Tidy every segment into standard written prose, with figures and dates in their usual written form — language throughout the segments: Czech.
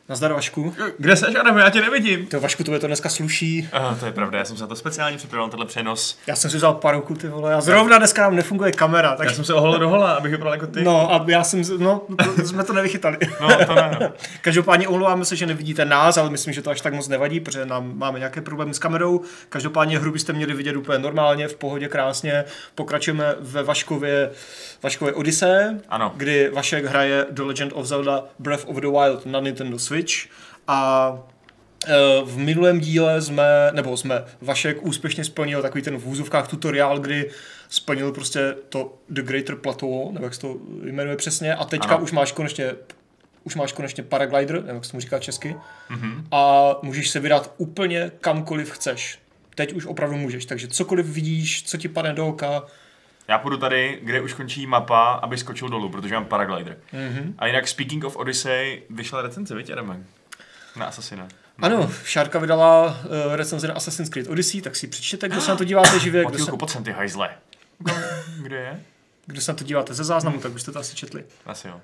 Nazdar, Vašku. Kde seš, Adam? Já tě nevidím. To Vašku, to dneska sluší. To je pravda, já jsem se na to speciálně připravil tenhle přenos. Já jsem si vzal paruku, ty vole, a zrovna dneska nám nefunguje kamera. Tak... Já jsem se oholil do hola, abych vypadal jako ty. No a já jsem, jsme to nevychytali. No, to ne, no. Každopádně omlouváme se, že nevidíte nás, ale myslím, že to až tak moc nevadí, protože máme nějaké problémy s kamerou. Každopádně hru byste měli vidět úplně normálně, v pohodě, krásně. Pokračujeme ve Vaškově Odyssey, Ano. Kdy Vašek hraje The Legend of Zelda Breath of the Wild na Nintendo Switch a v minulém díle jsme Vašek úspěšně splnil takový ten v úzovkách tutoriál, kdy splnil prostě to The Greater Plateau, nebo jak se to jmenuje přesně, a teďka už máš konečně paraglider, nebo jak se tomu říká česky, a můžeš se vydat úplně kamkoliv chceš. Teď už opravdu můžeš, takže cokoliv vidíš, co ti padne do oka. Já půjdu tady, kde už končí mapa, aby skočil dolů, protože mám paraglider. A jinak Speaking of Odyssey, vyšla recenze, viď, Adame? Na Assassina. Ano, Šárka vydala recenzi na Assassin's Creed Odyssey, tak si přečtěte, kdo se na to díváte živě. Pojď sem ty hajzle. Kde je? Kdo se na to díváte ze záznamu, tak byste to asi četli. Asi jo.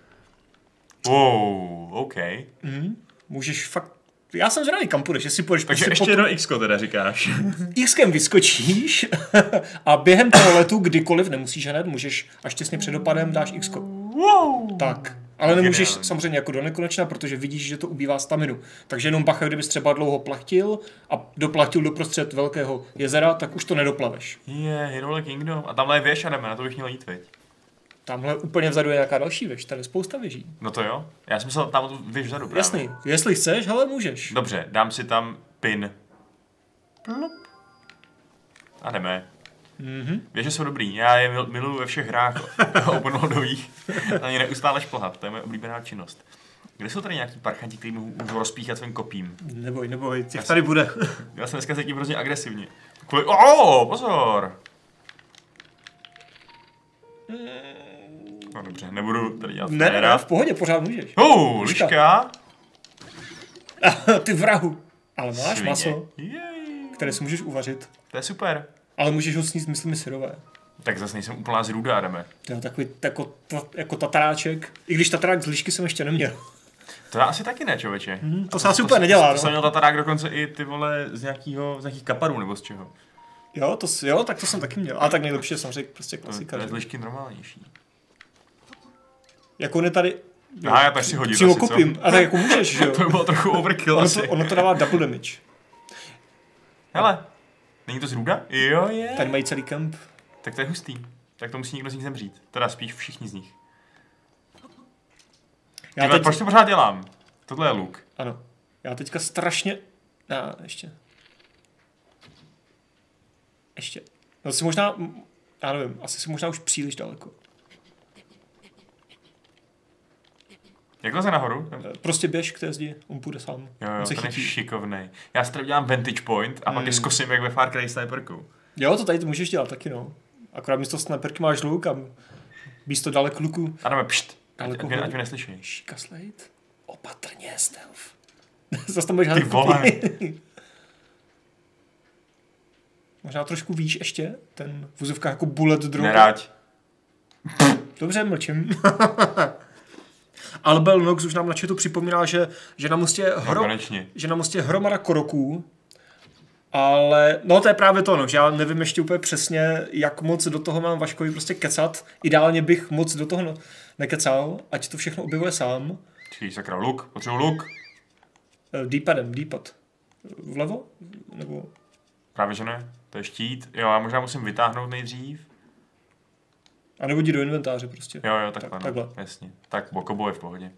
Wow, OK. Můžeš fakt... Já jsem zvědavý, kam půjdeš, jestli půjdeš... Takže ještě jedno X-ko teda říkáš. X-kem vyskočíš a během toho letu kdykoliv, nemusíš hned, můžeš až těsně před dopadem dáš X-ko. Wow. Tak. Ale nemůžeš samozřejmě jako do nekonečna, protože vidíš, že to ubývá staminu. Takže jenom bacha, kdybys třeba dlouho plachtil a doplatil doprostřed velkého jezera, tak už to nedoplaveš. Hyrule Kingdom. A tamhle je věž, Adame, na to bych měl jít, viď? Tamhle úplně vzadu je nějaká další věž, tady je spousta věží. No to jo, já jsem myslel tam tu věž vzadu právě. Jasný, jestli chceš, hele, můžeš. Dobře, dám si tam pin. Plup. A jdeme. Věže jsou dobrý, já je miluju ve všech hrách openworldových. Na ně neustále šplhat, to je moje oblíbená činnost. Kde jsou tady nějaký parchanti, který můžu rozpíchat svým kopím? Neboj, těch tady bude. Já jsem dneska cítím hrozně agresivně. Pozor! No dobře, nebudu tady dělat Ne, v pohodě, pořád můžeš. Liška. Ty vrahu. Ale máš Svině. maso, Jej. které si můžeš uvařit. To je super. Ale můžeš ho sníst, myslím, syrové. Tak zase nejsem úplná zrůda, Adame. Jo, takový jako tataráček. I když tatarák z lišky jsem ještě neměl. To já asi taky ne, člověče. To se asi úplně nedělá, To jsem měl tatarák dokonce i ty vole z nějakých kaparů nebo z čeho. Jo, tak to jsem taky měl. A tak nejlepší je samozřejmě prostě klasika. To je z lišky normálnější. Jako on je tady... Já tak si hodím. Přímo kopím. A tak jako můžeš, že jo? To by bylo trochu overkill asi. Ono to dává double damage. Hele, není to zrůda? Jo, je. Tady mají celý kemp. Tak to je hustý. Tak to musí někdo z nich zemřít. Teda spíš všichni z nich. Proč to pořád dělám? Tohle je luk. Ano. Já teďka strašně... Ještě. No si možná... Já nevím, asi si možná už příliš daleko. Jak leze nahoru? Prostě běž k té zdi, on půjde sám. Jo, ten je šikovnej. Já si tady udělám vantage point a pak je zkusím jak ve Far Cry sniperku. Jo, to tady to můžeš dělat taky, no. Akorát místo sniperky máš luk a místo dalek luku. Adame, pšt. Ať mě neslyší. Šika Slade. Opatrně, stealth. Zase tam budeš Ty vole. Možná trošku víš ještě, ten v vozovkách jako bullet drop. Neráď. Dobře, mlčím. Albel Nox už nám na chatu připomíná, že na mostě je hromada koroků, ale no to je právě to, no, že já nevím ještě úplně přesně, jak moc do toho mám Vaškovi prostě kecat. Ideálně bych moc do toho nekecal, ať to všechno objevuje sám. Čekaj, sakra, luk, potřebuji luk. D-pad. Vlevo? Nebo... Právě že ne, to je štít. Jo, já možná musím vytáhnout nejdřív. A nebo jdi do inventáře prostě. Jo, takhle. No. Jasně. Tak Bokobo je v pohodě.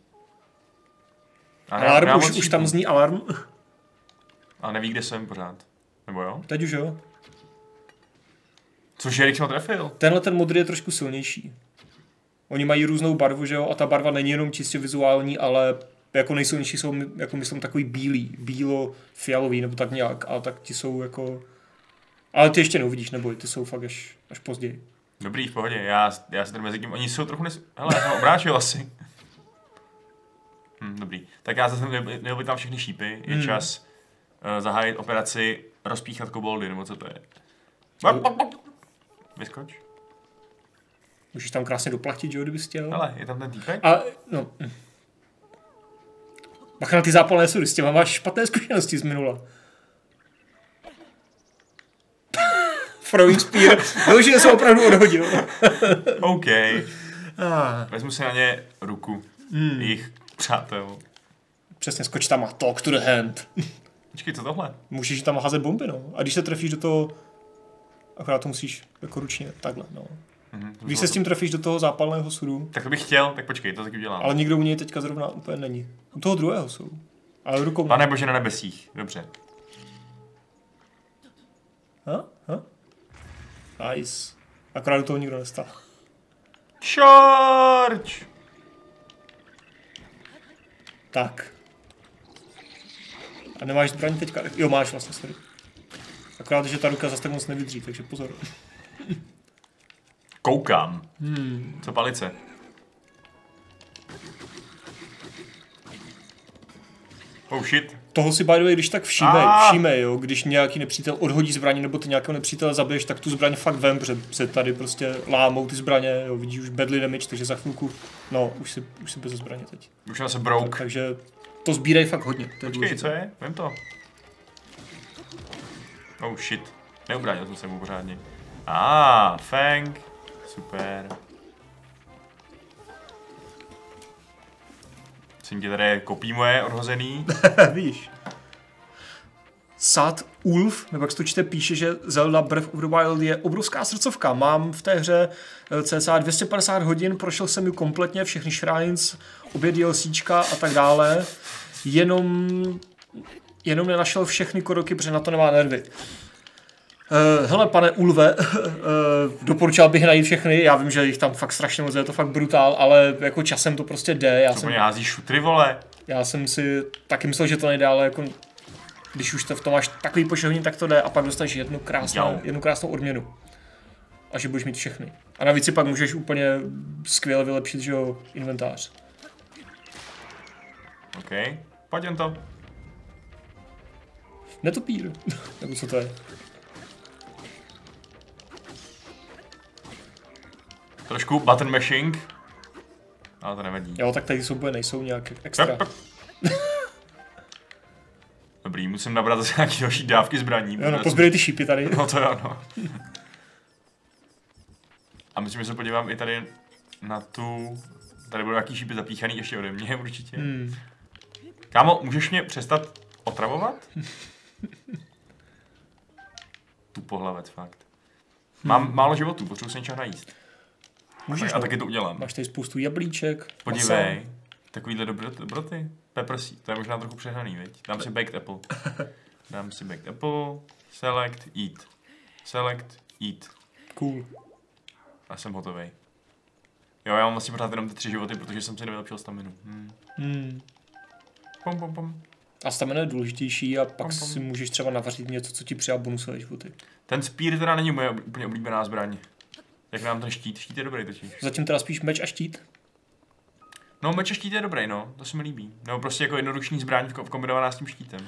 Alarm, už tam zní alarm. A neví, kde jsem pořád. Nebo jo? Teď už jo. Což je, když jsem ho trefil. Tenhle ten modrý je trošku silnější. Oni mají různou barvu, že jo? A ta barva není jenom čistě vizuální, ale jako nejsilnější jsou, jako myslím, takový bílo-fialový, nebo tak nějak. A tak ti jsou jako... Ale ty ještě neuvidíš, neboj, ty jsou fakt až později. Dobrý, v pohodě, já se tady mezi tím, oni jsou trochu hele, já jsem obráčil asi. Dobrý, tak já zase neobětám všechny šípy, je čas zahájit operaci rozpíchat koboldy, nebo co to je. Vyskoč. Můžeš tam krásně doplatit, že jo, kdybys chtěl. Hele, je tam ten týpek? A, no. Bacha na ty zápalné sury, s těma máš špatné zkušenosti z minula. Throwing spear, že jsem opravdu odhodil. OK. Vezmu si na ně ruku. Jejich přátel. Přesně, skoč tam a talk to the hand. Počkej, co tohle? Můžeš tam házet bomby, no. A když se trefíš do toho, akorát to musíš jako ručně, takhle, no. Když se s tím trefíš do toho zápalného sudu. Tak to bych chtěl, tak počkej, to taky udělám. Ale nikdo u něj teďka zrovna úplně není. U toho druhého jsou. Ale rukou... Pane bože na nebesích, dobře. Nice. Akorát do toho nikdo nestal. Charge! Tak. A nemáš zbraň teďka? Jo, máš vlastně, sorry. Akorát, že ta ruka zase tak moc nevydří, takže pozor. Koukám. Co palice? Oh shit. Toho si by the way, když tak všímej, jo, když nějaký nepřítel odhodí zbraně, nebo ty nějakého nepřítele zabiješ, tak tu zbraň fakt vem, protože se tady prostě lámou ty zbraně, jo, vidíš už badly damage, takže za chvilku, no, už si bez zbraně teď. Už se broke. Takže to sbírej fakt hodně. Počkej, co je? Vem to. Oh shit. Neubránil jsem se mu pořádně. Fang. Super. Jsem ti tady kopí moje odhozený. Víš. Sad Ulf, nebo jak se to čte, píše, že Zelda Breath of the Wild je obrovská srdcovka. Mám v té hře cca 250 hodin, prošel jsem ji kompletně, všechny shrines, obě DLCčka a tak dále. Jenom nenašel všechny kroky, protože na to nemá nervy. Hele, pane Ulve, doporučil bych najít všechny, já vím, že jich tam fakt strašně moc, je to fakt brutál, ale jako časem to prostě jde. Co mě hází šutry, vole? Já jsem si taky myslel, že to nejde, ale jako když už to v tom máš takový počet hodin, tak to jde a pak dostaneš jednu krásnou odměnu. A že budeš mít všechny. A navíc si pak můžeš úplně skvěle vylepšit, že jo, inventář. OK, pojď jen to. Netopír, nebo co to je? Trošku button mashing. Ale to nevadí. Jo, tak tady souboje nejsou nějak extra. Dobrý, musím nabrat zase nějaký další dávky zbraní. Jo, no, pozběrej ty šípy tady. No to jo, no. A myslím, že se podívám i tady na tu... Tady budou nějaký šípy zapíchaný ještě ode mě, určitě. Kámo, můžeš mě přestat otravovat? Tu pohlavec, fakt. Mám málo životů, potřebuji se něčeho najíst. Můžeš, a taky to udělám. Máš tady spoustu jablíček. Podívej, takovýhle dobroty. Pepper seed, to je možná trochu přehnaný, viď? Dám si baked apple. Select, eat. Select, eat. Cool. A jsem hotovej. Jo, já mám vlastně pořád jenom ty 3 životy, protože jsem si nevylepšil staminu. Pom. A stamina je důležitější a pak si můžeš třeba navařit něco, co ti přidá bonusové životy. Ten spear teda není moje úplně oblíbená zbraň. Jak nám ten štít? Štít je dobrý totiž. Zatím teda spíš meč a štít? No, meč a štít je dobrý, no. To se mi líbí. Nebo prostě jako jednodušší zbraň kombinovaná s tím štítem.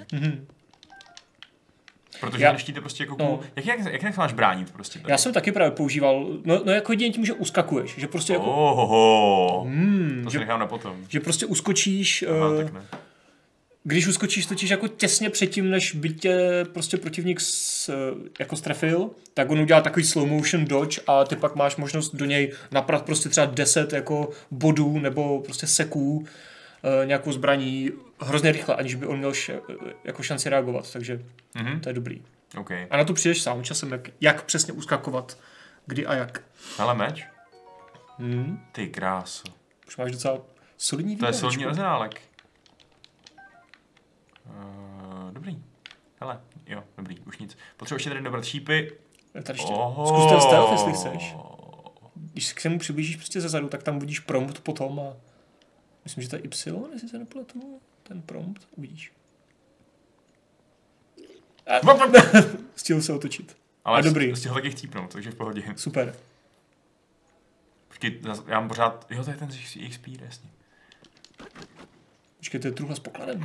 Protože ten štít je prostě jako cool. Jak máš bránit prostě tady? Já jsem taky právě používal, no jako jedině tím, že uskakuješ. Že prostě jako... To si nechám na potom. Že prostě uskočíš... tak ne. Když uskočíš totiž jako těsně předtím, než by tě prostě protivník jako strefil, tak on udělá takový slow motion dodge a ty pak máš možnost do něj naprat prostě třeba 10 jako bodů nebo prostě seků nějakou zbraní hrozně rychle, aniž by on měl jako šanci reagovat, takže to je dobrý. Okay. A na to přijdeš sám časem, jak přesně uskakovat, kdy a jak. Hele meč? Ty kráso. Už máš docela solidní výběr. To je solidní arzenálek. Dobrý. Hele, jo, dobrý, už nic. Potřebuji ještě tady dobrat šípy. Tady ještě. Zkus ten stealth, jestli chceš. Když k němu přiblížíš prostě zezadu, tak tam vidíš prompt potom a myslím, že to je Y, jestli se nepletu. Ten prompt, uvidíš. Stihl se otočit. Ale dobrý. Stihl taky chcípnout, takže v pohodě. Super. Počkej, já mám pořád, jo, to je ten jejich speed, jasně. Počkej, to je truhla s pokladem.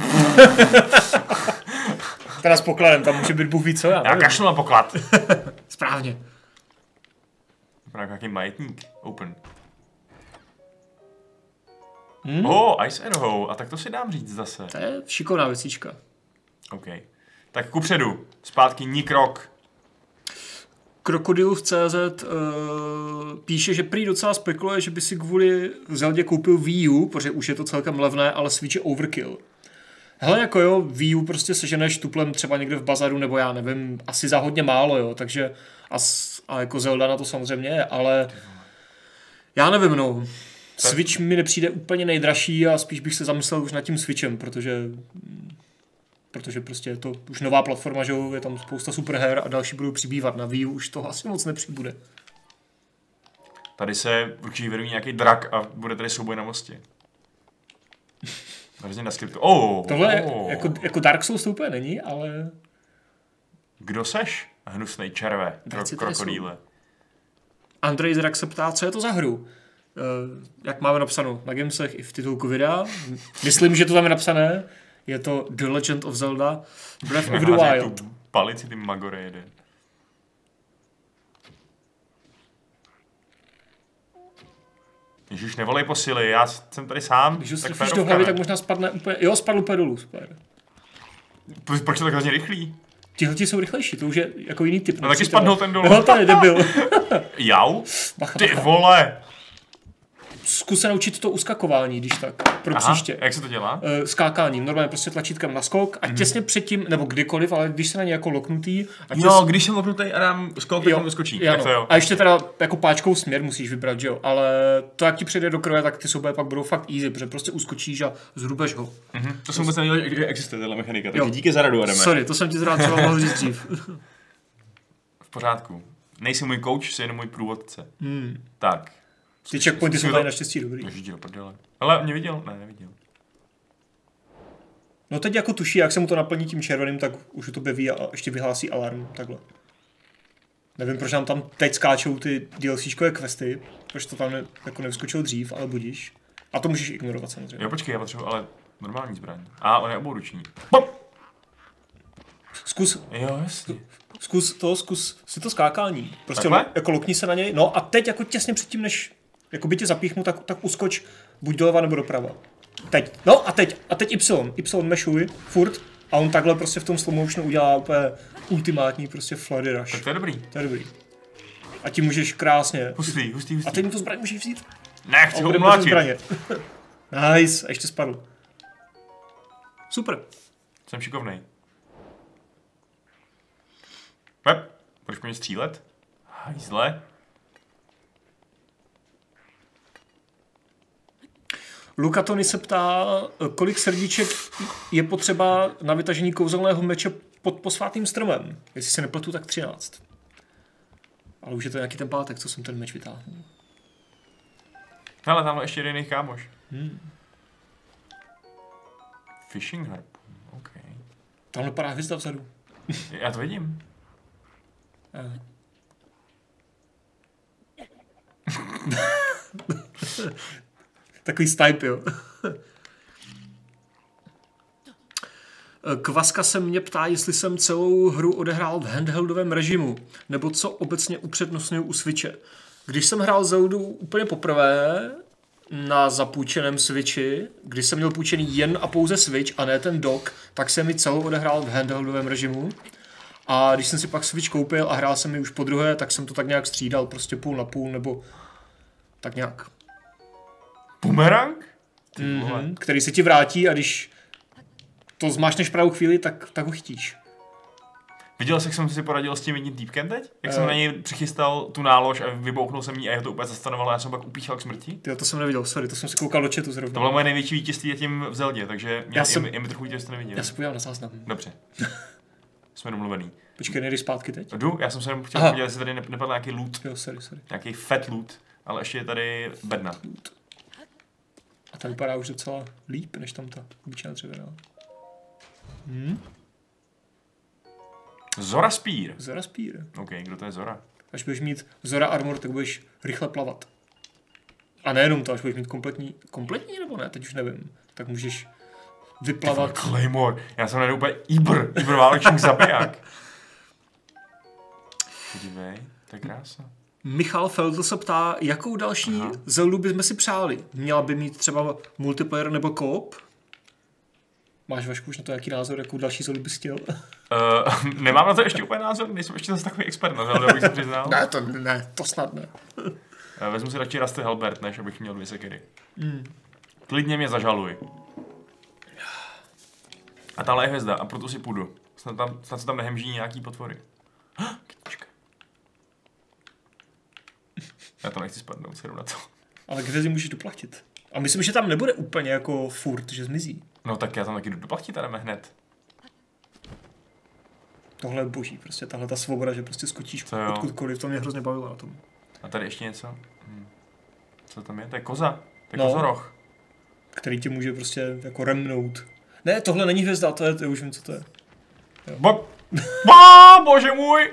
Teda s pokladem, tam může být Bůh ví co já kašlu na poklad. Správně. Vypadá nějaký majetník. Open. Ice Arrow. A tak to si dám říct zase. To je šikovná věcička. OK. Tak kupředu. Zpátky Nikrok. Krokodilus.cz píše, že prý docela spekuluje, že by si kvůli Zeldě koupil Wii U, protože už je to celkem levné, ale Switch je overkill. Hele, jako jo, Wii U prostě seženeš tuplem třeba někde v bazaru, nebo já nevím, asi za hodně málo, jo, takže a jako Zelda na to samozřejmě je, ale já nevím, no. Switch mi nepřijde úplně nejdražší a spíš bych se zamyslel už nad tím Switchem, protože prostě je to už nová platforma, že je tam spousta superher a další budou přibývat. Na Wii U už toho asi moc nepřibude. Tady se určitě vyroví nějaký drak a bude tady souboj na mostě. Hrozně na skriptu. Tohle jako Dark Souls to úplně není, ale... Kdo seš? Hnusnej červe. Krokodýle. Andrej Zrak se ptá, co je to za hru? Jak máme napsáno na Gamesech i v titulku videa. Myslím, že to tam je napsané. Je to The Legend of Zelda Breath of the Wild. Tu palici, ty magore jede. Ježiš, nevolej posily, já jsem tady sám. Když ho strfíš do hlavy, tak možná spadne úplně... Jo, spadl úplně dolů, super. Proč je tak hrozně rychlý? Tihleti jsou rychlejší, to už je jako jiný typ. No taky spadnul ten dolů. No, to je debil. Jau? Ty vole! Zkus se naučit to uskakování, když tak, pro příště. Jak se to dělá? Skákáním, normálně prostě tlačítkem na skok a těsně předtím, nebo kdykoliv, ale když se na ně jako loknutý. Když jsem loknutý a dám skok, tak on vyskočí. Jo. A ještě teda jako páčkou směr musíš vybrat, že jo, ale to, jak ti přijde do krve, tak ty souboje pak budou fakt easy, protože prostě uskočíš a zhrubeš ho. To jsem vůbec nevěděl, že existuje tato mechanika, takže díky za radu, Adame. Sorry, to jsem ti zrovna třeba mohl říct dřív. V pořádku. Nejsi můj coach, jsi jenom můj průvodce. Tak. Ty checkpointy jsou tady naštěstí dobrý. Ježiš, do prdele. Ale mě viděl? Ne, neviděl. No teď jako tuší, jak se mu to naplní tím červeným, tak už to beví a ještě vyhlásí alarm, takhle. Nevím, proč nám tam teď skáčou ty DLCčkové questy, proč to tam jako nevyskočilo dřív, ale budíš. A to můžeš ignorovat samozřejmě. Jo, počkej, já potřebuji ale normální zbraň. On je obouruční. Zkus. Jo, jasně. Zkus si to skákání. Prostě jako lokni se na něj. No a teď jako těsně předtím, než jako by tě zapíchnu, tak uskoč buď doleva nebo doprava. Teď. No a teď Y mešuj, furt. A on takhle prostě v tom slow motionu udělá úplně ultimátní prostě floody rush. Tak to je dobrý. To je dobrý. A ti můžeš krásně. Hustý. A teď mu to zbraň můžeš vzít. Ne, chci ho umláčit. Nice, a ještě spadl. Super. Jsem šikovnej. Budeš po mě střílet? Hajzle. Luka Tony se ptá, kolik srdíček je potřeba na vytažení kouzelného meče pod posvátným stromem. Jestli se nepletu, tak 13. Ale už je to nějaký ten pátek, co jsem ten meč vytáhnul. Hele, tamhle ještě jeden jiný kámoš. Fishing harpoon, OK. Tamhle padá hvězda vzadu. Já to vidím. Takový stipe, jo. Kvaska se mě ptá, jestli jsem celou hru odehrál v handheldovém režimu, nebo co obecně upřednostňuji u Switche. Když jsem hrál Zeldu úplně poprvé na zapůjčeném Switchi, když jsem měl půjčený jen a pouze Switch a ne ten dock, tak jsem mi celou odehrál v handheldovém režimu. A když jsem si pak Switch koupil a hrál jsem mi už po druhé, tak jsem to tak nějak střídal, prostě půl na půl, nebo tak nějak. Bumerang? Který se ti vrátí a když to zmášneš pravou chvíli, tak ho chytíš. Viděl jsi, jak jsem si poradil s tím jedním týpkem teď? Jak jsem na něj přichystal tu nálož a vybouchnul jsem jí a je to úplně zastanovalo a já jsem pak upíchal k smrti? Tyjo, to jsem neviděl, sorry, to jsem si koukal do chatu zrovna. To bylo moje největší vítězství tím v Zeldě, takže je mi trochu vítěz, že to neviděl. Já se podívám na záznam. Dobře. Jsme domluvený. Počkej, nejdeš zpátky teď? Jdu, já jsem se jenom chtěl podívat, jestli tady nepadl nějaký loot. Jo, sorry. Nějaký fat loot, ale ještě je tady bedna. A ta vypadá už docela líp, než tam ta obyčejná dřevěná. Zora Spear. Zora Spear. OK, kdo to je Zora? Až budeš mít Zora Armor, tak budeš rychle plavat. A nejenom to, až budeš mít kompletní nebo ne, teď už nevím. Tak můžeš vyplavat. Claymore, já jsem najdu úplně Ibr válečník zabiják. Podívej, to je krása. Michal Feldl se ptá, jakou další Zeldu bychom si přáli. Měla by mít třeba multiplayer nebo co-op? Máš, Vašku, už na to nějaký názor, jakou další Zeldu bys chtěl? Nemám na to ještě úplně názor, nejsem ještě zase takový expert na Zeldu, abych se přiznal. Ne, to snad ne. Vezmu si radši Rusty Halbert, než abych měl 2 sekery. Klidně mě zažaluj. A tahle je hvězda, a proto si půjdu. Snad se tam nehemží nějaký potvory. Kytička. Já to nechci spadnout, sedu na to. Ale kde si můžeš doplatit? A myslím, že tam nebude úplně jako furt, že zmizí. No tak já tam taky jdu doplatit a jdeme hned. Tohle je boží, prostě tahle ta svoboda, že prostě skočíš odkudkoliv, to mě hrozně bavilo na tom. A tady ještě něco? Co tam je? To je koza. To je kozoroch. Který tě může prostě jako remnout. Ne, tohle není hvězda, to je, už vím, co to je. Bože můj!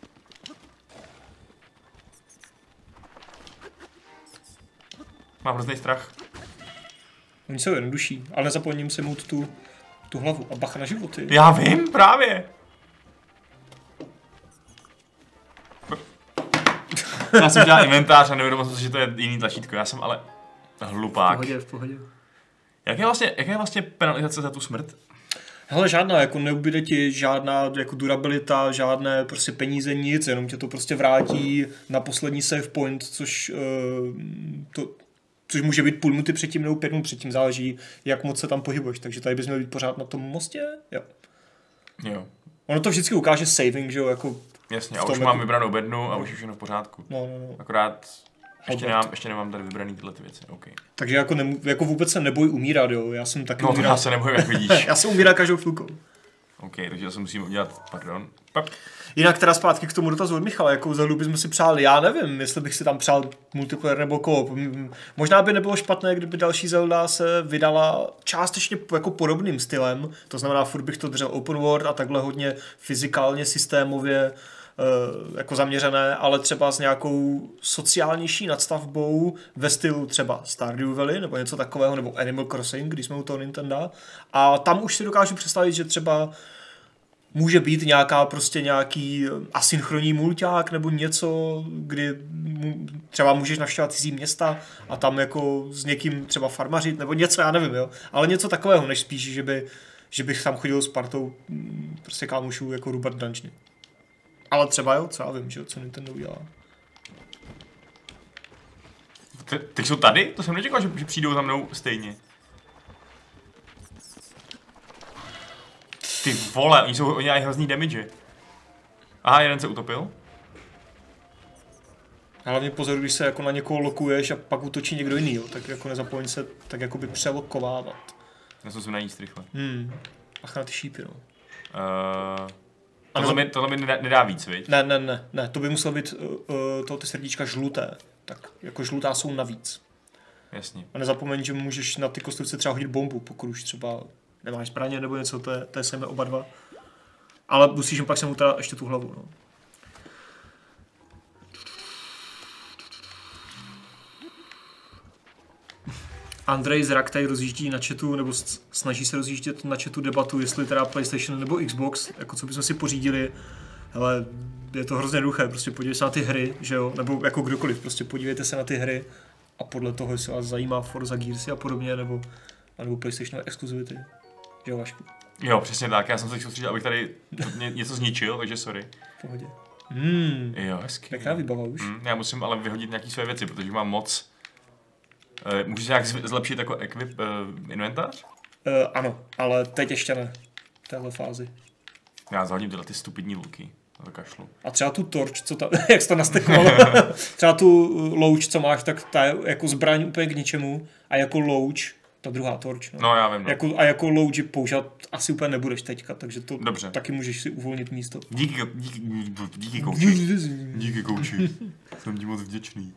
Mám hrozný strach. Oni jsou jednodušší, ale nezapomením si mout tu hlavu a bacha na životy. Já vím, právě. Já jsem dělal inventář a neuvědomil jsem si, že to je jiný tlačítko. Já jsem ale hlupák. V pohodě. Jak je vlastně penalizace za tu smrt? Hele, žádná, jako neubyde ti žádná jako durabilita, žádné prostě peníze, nic, jenom tě to prostě vrátí na poslední save point, což může být půl minuty předtím nebo 5 minut předtím, záleží, jak moc se tam pohybuješ, takže tady bys měl být pořád na tom mostě, jo. Ono to vždycky ukáže saving, že jo, jako... Jasně, a už mám vybranou bednu a už je všechno v pořádku. No. Akorát ještě nemám tady vybraný tyhle ty věci, OK. Takže jako vůbec se neboj umírat, jo, já jsem taky umíral. Já se nebojím, jak vidíš. Já jsem umíral každou chvilkou. OK, takže já se musím udělat, pardon. Jinak teda zpátky k tomu dotazu od Michala, jakou Zeldu bychom si přáli, já nevím, jestli bych si tam přál multiplayer nebo co-op. Možná by nebylo špatné, kdyby další Zelda se vydala částečně jako podobným stylem, to znamená, furt bych to držel open world a takhle hodně fyzikálně, systémově jako zaměřené, ale třeba s nějakou sociálnější nadstavbou ve stylu třeba Stardew Valley nebo něco takového, nebo Animal Crossing, když jsme u toho Nintendo. A tam už si dokážu představit, že třeba může být nějaký asynchronní mulťák nebo něco, kdy třeba můžeš navštěvovat cizí města a tam jako s někým třeba farmařit nebo něco, já nevím, jo. Ale něco takového, než spíš, že bych tam chodil s partou prostě kámošů jako rubat dungeony. Ale třeba jo, co já vím, že co Nintendo udělá. Ty jsou tady? To jsem nečekal, že přijdou za mnou stejně. Ty vole, oni dělají hrozný damage. Aha, jeden se utopil. Hlavně pozor, když se jako na někoho lokuješ a pak útočí někdo jiný, jo, tak jako nezapomeň se tak jakoby přelokovávat. Já jsem najíst rychle. Ach na ty šípy, no. Tohle mi nedá víc, viď? Ne, to by muselo být ty srdíčka žluté. Tak jako žlutá jsou navíc. Jasně. A nezapomeň, že můžeš na ty kostlivce třeba hodit bombu, pokud už třeba nemáš zbraně nebo něco, to je sejme oba dva. Ale musíš pak se mu teda ještě tu hlavu, no. Andrej Zrak tady rozjíždí na chatu, nebo snaží se rozjíždět na chatu debatu, jestli teda PlayStation nebo Xbox, jako co bychom si pořídili. Ale je to hrozně jednoduché, prostě podívejte se na ty hry, že jo, nebo jako kdokoliv, prostě podívejte se na ty hry a podle toho, jestli vás zajímá Forza Gearsy a podobně, nebo PlayStation exkluzivity, že jo, Vašku? Jo, přesně tak, já jsem se soustředil, abych tady něco zničil, takže sorry. V pohodě. Jo, hezky. Pěkná výbava už. Já musím ale vyhodit nějaký své věci, protože mám moc. Můžeš se nějak zlepšit jako inventář? Ano, ale teď ještě ne. V téhle fázi. Já zahodím tyhle ty stupidní luky. To kašlu. A třeba tu torč, co tam, jak jsi to nastekoval, třeba tu louč, co máš, tak ta je jako zbraň úplně k ničemu a jako louč, ta druhá torč. No já vím. No. A jako louč používat asi úplně nebudeš teďka, takže to dobře. Taky můžeš si uvolnit místo. Díky kouči. Díky kouči. Jsem ti moc vděčný.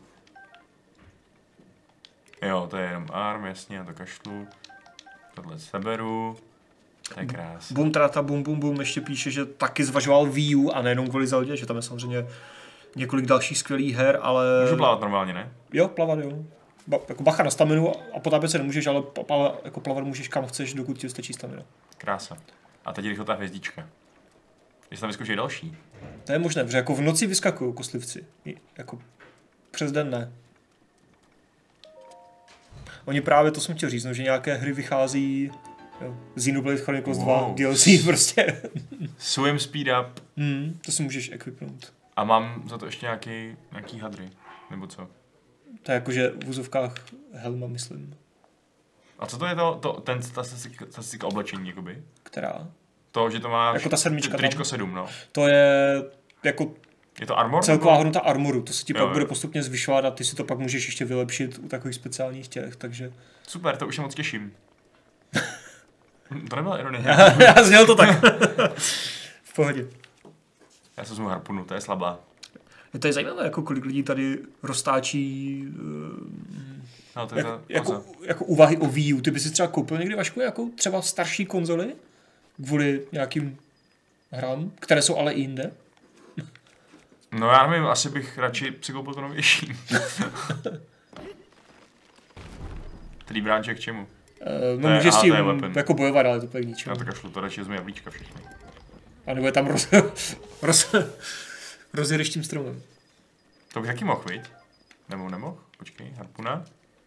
Jo, to je jenom arm, jasně, já to kašlu. Tohle seberu. To je krásné. Boom trata, bum ještě píše, že taky zvažoval Wii U a nejenom kvůli Zeldě, že tam je samozřejmě několik dalších skvělých her, ale... Můžu plavat normálně, ne? Jo, plavat jo. Jako bacha na staminu a potápět se nemůžeš, ale jako plavat můžeš kam chceš, dokud ti stačí stamina. Krása. A teď rychle ta hvězdička. Jestli tam vyskočí další. To je možné, protože jako v noci vyskakují kostlivci. Jako Přes den ne. Oni právě, to jsem chtěl říct, no, že nějaké hry vychází, jo, Xenoblade Chronicles 2, DLC prostě. Swim speed up. To si můžeš equipnout. A mám za to ještě nějaký hadry, nebo co? To je jakože v úzovkách helma, myslím. A co to je ta statistika oblečení, jakoby? Která? To, že to máš... Jako ta sedmička tričko tam. 7, no. To je jako... Je to armor? Celková hodnota armoru, to se ti Jo, pak jo. bude postupně zvyšovat a ty si to pak můžeš ještě vylepšit u takových speciálních těch, takže... Super, to už se moc těším. To nebyla ironie. Já zněl to tak. V pohodě. Já se vezmu harpunu, to je slabá. To je zajímavé, jako kolik lidí tady roztáčí No, to je jako úvahy o Wii U. Ty bys si třeba koupil někdy, Vašku, jako třeba starší konzoly kvůli nějakým hrám, které jsou ale i jinde? No já nevím, asi bych radši si koupil to novější. Tedy bráček k čemu? No můžeš s tím jako bojovat, ale to je k ničemu. Já to kašlu, to radši vezmu jablíčka všechny. A nebo je tam rozjedeš tím stromem. To bych taky mohl, viď? Nebo nemohl? Počkej, harpuna.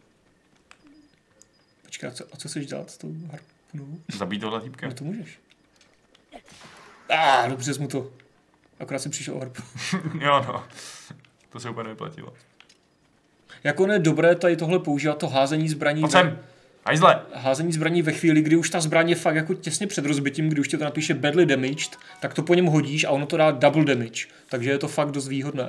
Počkej, a co chceš dělat s tou harpunou? Zabít tohle týpka. No to můžeš. Dobře jsi mu to. Akorát jsem přišel o harpunu. Jo no, to se úplně nevyplatilo. Jako ne dobré tady tohle používat, to házení zbraní. Pojď sem, hajzle. Házení zbraní ve chvíli, kdy už ta zbraň je fakt jako těsně před rozbitím, kdy už ti to napíše badly damaged, tak to po něm hodíš a ono to dá double damage. Takže je to fakt dost výhodné.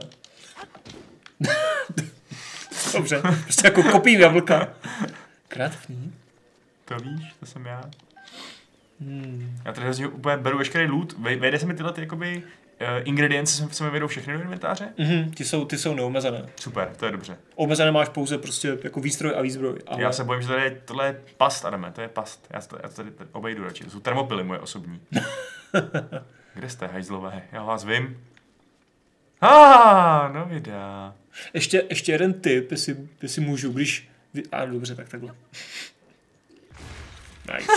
Dobře, prostě jako kopím jablka. Kreativní. To víš, to jsem já. Já tady hrozně úplně beru veškerý loot. Vejde se mi tyhle ty jakoby ingredience, se mi vejdou všechny do inventáře? Ty jsou neomezené. Super, to je dobře. Omezené máš pouze prostě jako výstroj a výzbroj. Ale... Já se bojím, že tohle je past, Adame, to je past. Já to tady obejdu radši. To jsou termopily moje osobní. Kde jste, hajzlové? Já vás vím. No vydá. Ještě jeden tip, jestli můžu, když... dobře, tak takhle. Nice.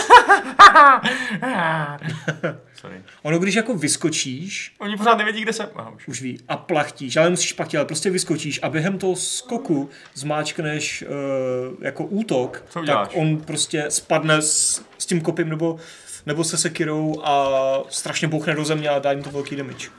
Sorry. Ono, když jako vyskočíš... Oni pořád nevědí, kde jsem. Aha, už ví. A plachtíš, ale musíš plachtit, ale prostě vyskočíš a během toho skoku zmáčkneš jako útok, tak on prostě spadne s tím kopím nebo se sekirou a strašně bouchne do země a dá jim to velký damage.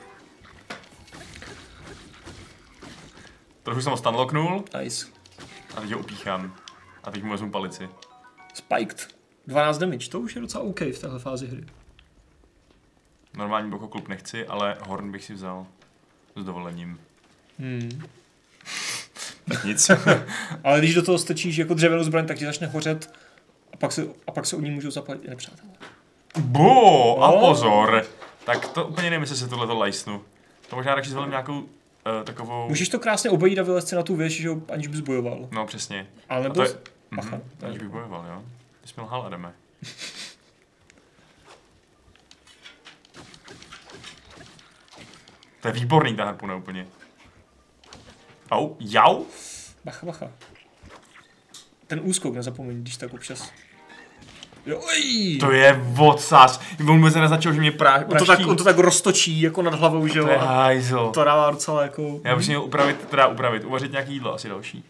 Trochu jsem ho stunlocknul. Nice. A teď ho upíchám. A teď mu vezmu palici. Spiked. 12 damage, to už je docela OK v téhle fázi hry. Normální bokoklub nechci, ale horn bych si vzal. S dovolením. Tak nic. Ale když do toho strčíš jako dřevěnou zbraň, tak ti začne hořet a pak se od ní můžou zaplatit nepřátelé. A pozor! Tak to úplně nevím, jestli se tohleto lajsnu. To možná radši zvolím nějakou takovou... Můžeš to krásně obejít a vylezť si na tu věž, že aniž bys bojoval. No přesně. Ale nebo... Aniž bych bojoval, jo. Ty jsi mi lhal, Adame. To je výborný ta harpuna úplně. Jau? Bacha. Ten úskok nezapomeň, když tak občas. Jo, to je odsaz. On vůbec nenaznačil, že mě praští. On to tak roztočí jako nad hlavou, že jo. To je hajzl. To dává docela jako... Já bych měl upravit, uvařit nějaký jídlo, asi další.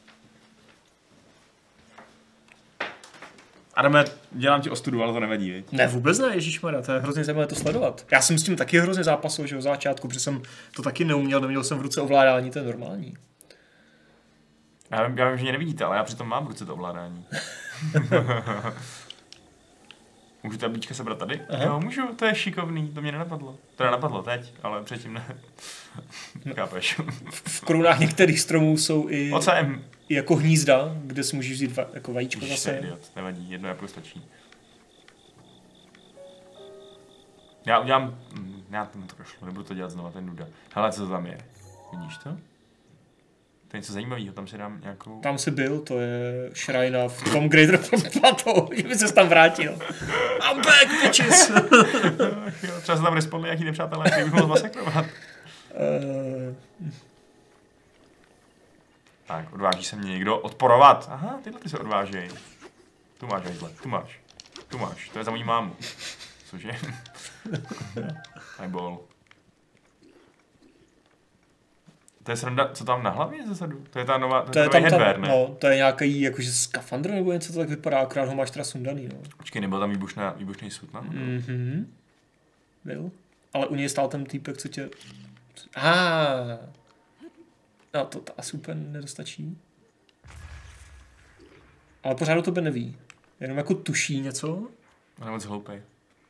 Adame, dělám ti ostudu, ale to nevadí, viď? Ne, vůbec ne, ježišmarja, to je hrozně zajímavé to sledovat. Já jsem s tím taky hrozně zápasil, že v začátku, protože jsem to taky neměl jsem v ruce ovládání, to je normální. Já vím, že mě nevidíte, ale já přitom mám v ruce to ovládání. Můžu ta blíčka sebrat tady? Aha. Jo, můžu, to je šikovný, to mě nenapadlo. Teda napadlo teď, ale předtím ne. Chápeš. V korunách některých stromů jsou i jako hnízda, kde si můžeš vzít jako vajíčko zase. Idiot, nevadí, jedno jablko stačí. Já udělám, já tomu to kašlu, nebudu to dělat znova, ten nuda. Hele, co to tam je? Vidíš to? To je něco zajímavého, tam si dám nějakou... Tam si byl, to je shrine v tom Greater Plateau, že by ses tam vrátil. I'm back, bitches! Třeba se tam respawnli nějaký nepřátelé, který bych mohl masakrovat. Tak, odváží se mě někdo odporovat. Aha, tyhle ty se odvážejí. Tu máš, hejtle, tu máš, to je za mojí mámu. Cože? Eyeball. To je sranda, co tam na hlavě zezadu? To je ta nová, to je tam headwear, ne? No, to je nějaký jakože skafandr nebo něco, to tak vypadá, akorát ho máš teda sundaný, no. Počkej, nebyl tam výbušný sud, no? Byl. Ale u něj stál ten týpek, co tě... No, to asi úplně nedostačí. Ale pořád o tebe neví. Jenom jako tuší něco. On je moc hloupej.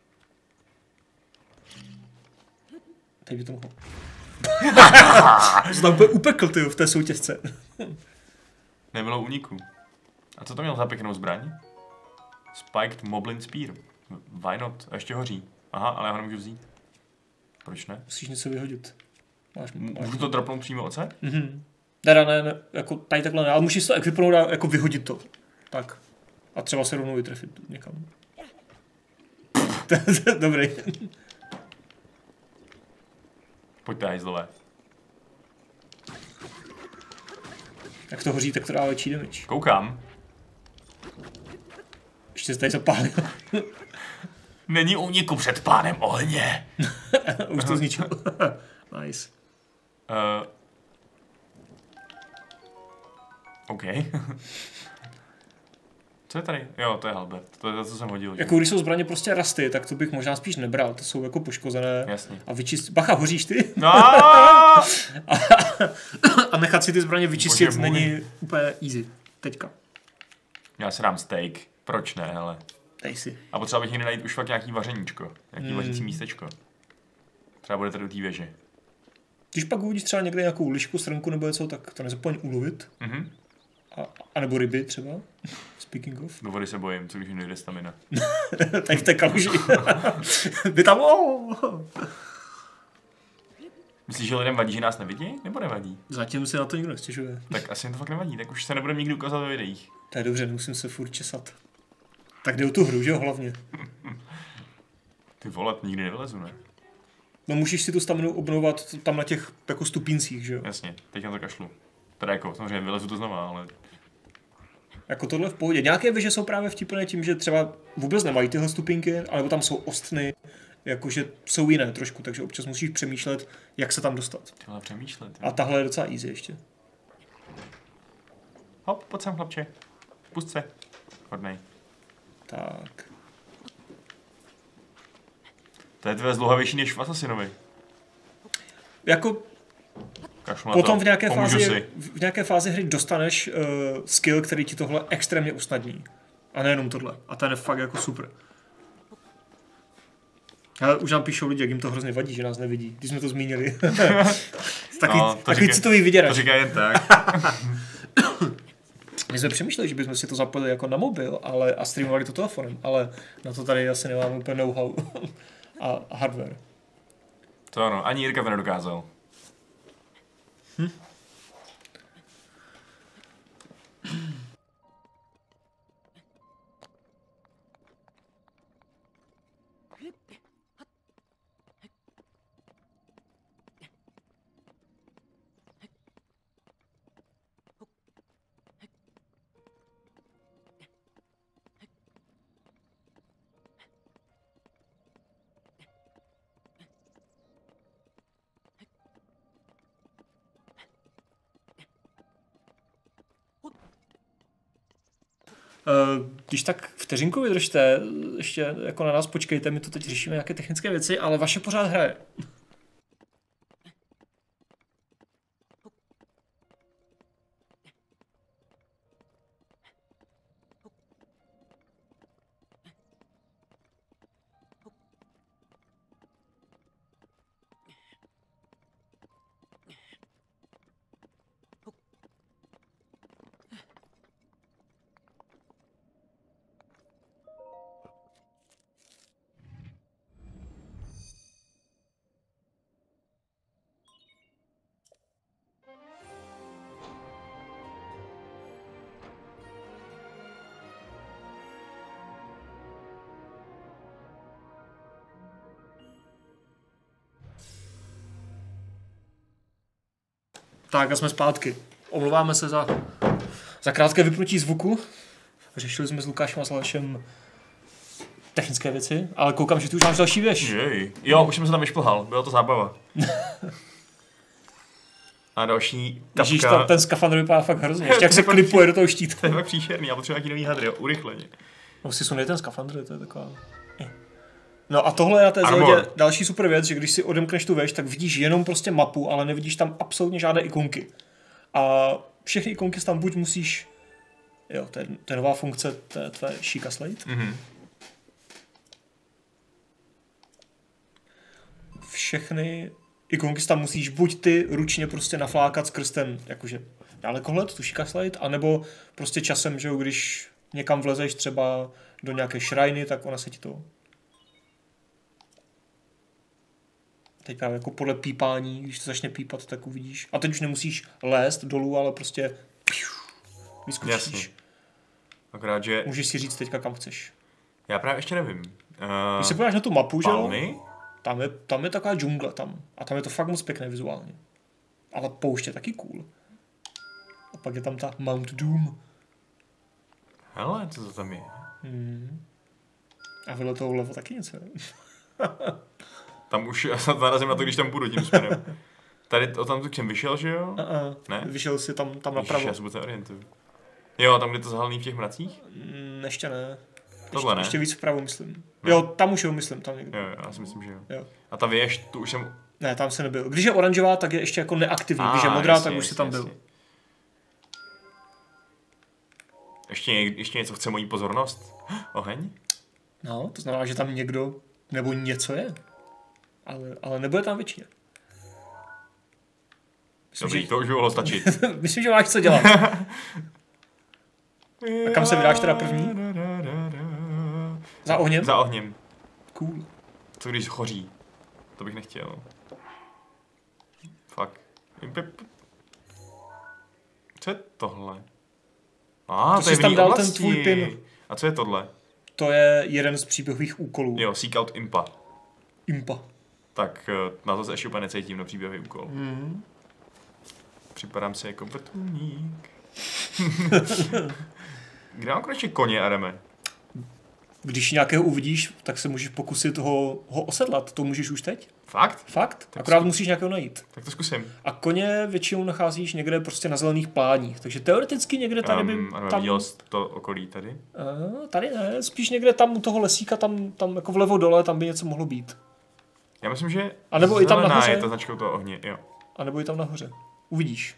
Teď by to mohlo. Jsi tam úplně upekl, ty, v té soutěžce. Nebylo úniku. A co to měl za pěknou zbraň? Spiked Moblin Spear. Why not? A ještě hoří. Aha, ale já ho nemůžu vzít. Proč ne? Musíš něco vyhodit. Můžu to dropnout přímo oce? Teda ne, jako tady takhle ne, ale musíš to ekvipnout a jako vyhodit to. Tak. A třeba se rovnou vytrefit někam. Dobrý. Pojďte, hajzlové. Jak to hoří, tak to dá větší damage. Koukám. Ještě se tady zapálil. Není úniku před pánem ohně. Už to zničil. Nice. OK. Co je tady? Jo, to je halberd. To je to, co jsem hodil. Jako když jsou zbraně prostě rasty, tak to bych možná spíš nebral. To jsou jako poškozené. Jasně. A vyčistit. Bacha, hoříš ty? No! A nechat si ty zbraně vyčistit není úplně easy. Teďka. Já si dám steak. Proč ne, hele. Dej si. A potřeba bych někde najít už fakt nějaký vařeníčko. Nějaký vařící místečko. Třeba bude tady u té věže. Když pak uvidíš třeba někde nějakou lišku, srnku nebo něco, tak to nezapomeň ulovit. A nebo ryby třeba. Speaking of. Do vody se bojím, co když mi nejde stamina. Tady v té kaluži. Vy tam... Myslíš, že lidem vadí, že nás nevidí? Nebo nevadí? Zatím si na to nikdo nestěžuje. Tak asi jim to fakt nevadí, tak už se nebudeme nikdy ukázat ve videích. To je dobře, musím se furt česat. Tak jde o tu hru, že jo, hlavně. Ty vole, nikdy nevylezu, ne? No musíš si tu staminu obnovovat tam na těch jako stupíncích, že jo? Jasně, teď na to kašlu. Teda jako, samozřejmě vylezu to znova, ale... Jako tohle v pohodě. Nějaké věže jsou právě vtipné tím, že třeba vůbec nemají tyhle stupínky, alebo tam jsou ostny, jakože jsou jiné trošku, takže občas musíš přemýšlet, jak se tam dostat. Tyhle přemýšlet. A tahle je docela easy ještě. Hop, pojď sem, chlapče. Pust se. Hodnej. Tak. To je tvé zdlouhavější než v Assassinovi. Jako Kašlu potom v nějaké fázi hry dostaneš skill, který ti tohle extrémně usnadní. A nejenom tohle. A ten je fakt jako super. Ale už nám píšou lidi, jak jim to hrozně vadí, že nás nevidí, když jsme to zmínili. Takový citový vyděrač. To říká jen tak. My jsme přemýšleli, že bychom si to zapojili jako na mobil a streamovali to telefonem, ale na to tady asi nemáme úplně know-how a hardware. To ano, ani Jirka to nedokázal. Když tak vteřinku vydržte, ještě jako na nás počkejte, my to teď řešíme nějaké technické věci, ale vaše pořád hraje. Tak a jsme zpátky. Omlouváme se za krátké vypnutí zvuku. Řešili jsme s Lukášem a s Alešem technické věci, ale koukám, že tu už máš další věž. Jej. Jo, už jsem se tam vyšplhal, byla to zábava. A další tapka. Ježíš, ten skafandr vypadá fakt hrozně. Ještě jak se klipuje do toho štítu. To je fakt příšerný, já potřebuji nějaký nový hadry, jo, urychleně. No si sundej ten skafandr, to je taková... No a tohle je na té Zeldě další super věc, že když si odemkneš tu věž, tak vidíš jenom prostě mapu, ale nevidíš tam absolutně žádné ikonky. A všechny ikonky tam buď musíš... Jo, to je nová funkce tvé Sheikah Slate. Mhm. Všechny ikonky tam musíš buď ty ručně prostě naflákat skrz ten, jakože dalekohled, tu Sheikah Slate, anebo prostě časem, že jo, když někam vlezeš třeba do nějaké shriny, tak ona se ti to... Teď právě jako podle pípání, když to začne pípat, tak uvidíš. A teď už nemusíš lézt dolů, ale prostě vyskočíš. Jasně. Akorát, že... Můžeš si říct teďka, kam chceš. Já právě ještě nevím. Když se podíváš na tu mapu, že jo? Palmy? Tam je taková džungle tam. A tam je to fakt moc pěkné vizuálně. Ale poušť je taky cool. A pak je tam ta Mount Doom. Hele, co to tam je? A vedle toho vlevo taky něco. Tam už narazím na to, když tam půjdu tím směrem. Tady o tam jsem vyšel, že jo? Ne? Vyšel jsi tam napravo. Já se vůbec neorientuju. Jo, tam, kde to zahalený v těch mracích? Ještě ne. Tohle ne? Ještě víc vpravo, myslím. No. Jo, tam už jo, myslím, tam někde. Jo, já si myslím, že jo. Jo. A ta věž, tu už jsem... Ne, tam se nebyl. Když je oranžová, tak je ještě jako neaktivní. Když je modrá, jasně, tak už si tam byl. Ještě něco chce mojí pozornost? Oheň? No, to znamená, že tam někdo nebo něco je. Ale nebude tam většině. Dobrý, to už by mohlo stačit. Myslím, že máš co dělat. A kam se vydáš teda první? Za ohněm? Za ohněm. Cool. Co když hoří? To bych nechtěl. Fakt. Co je tohle? To je v jiný dal oblasti. Ten tvůj pin. A co je tohle? To je jeden z příběhových úkolů. Jo, Seek out Impa. Impa. Tak na to se ještě úplně necítím, na příběhový úkol. Připadám si jako vrtulník. Kde mám konečně koně, Adame? Když nějakého uvidíš, tak se můžeš pokusit ho osedlat. To můžeš už teď. Fakt? Fakt. Tak akorát musíš nějakého najít. Tak to zkusím. A koně většinou nacházíš někde prostě na zelených pláních. Takže teoreticky někde tady by... Tam viděl to okolí tady? Tady ne, spíš někde tam u toho lesíka, tam jako vlevo dole, tam by něco mohlo být. Já myslím, že a nebo i tam nahoře. Je to značkou toho ohně, jo. A nebo i tam nahoře. Uvidíš.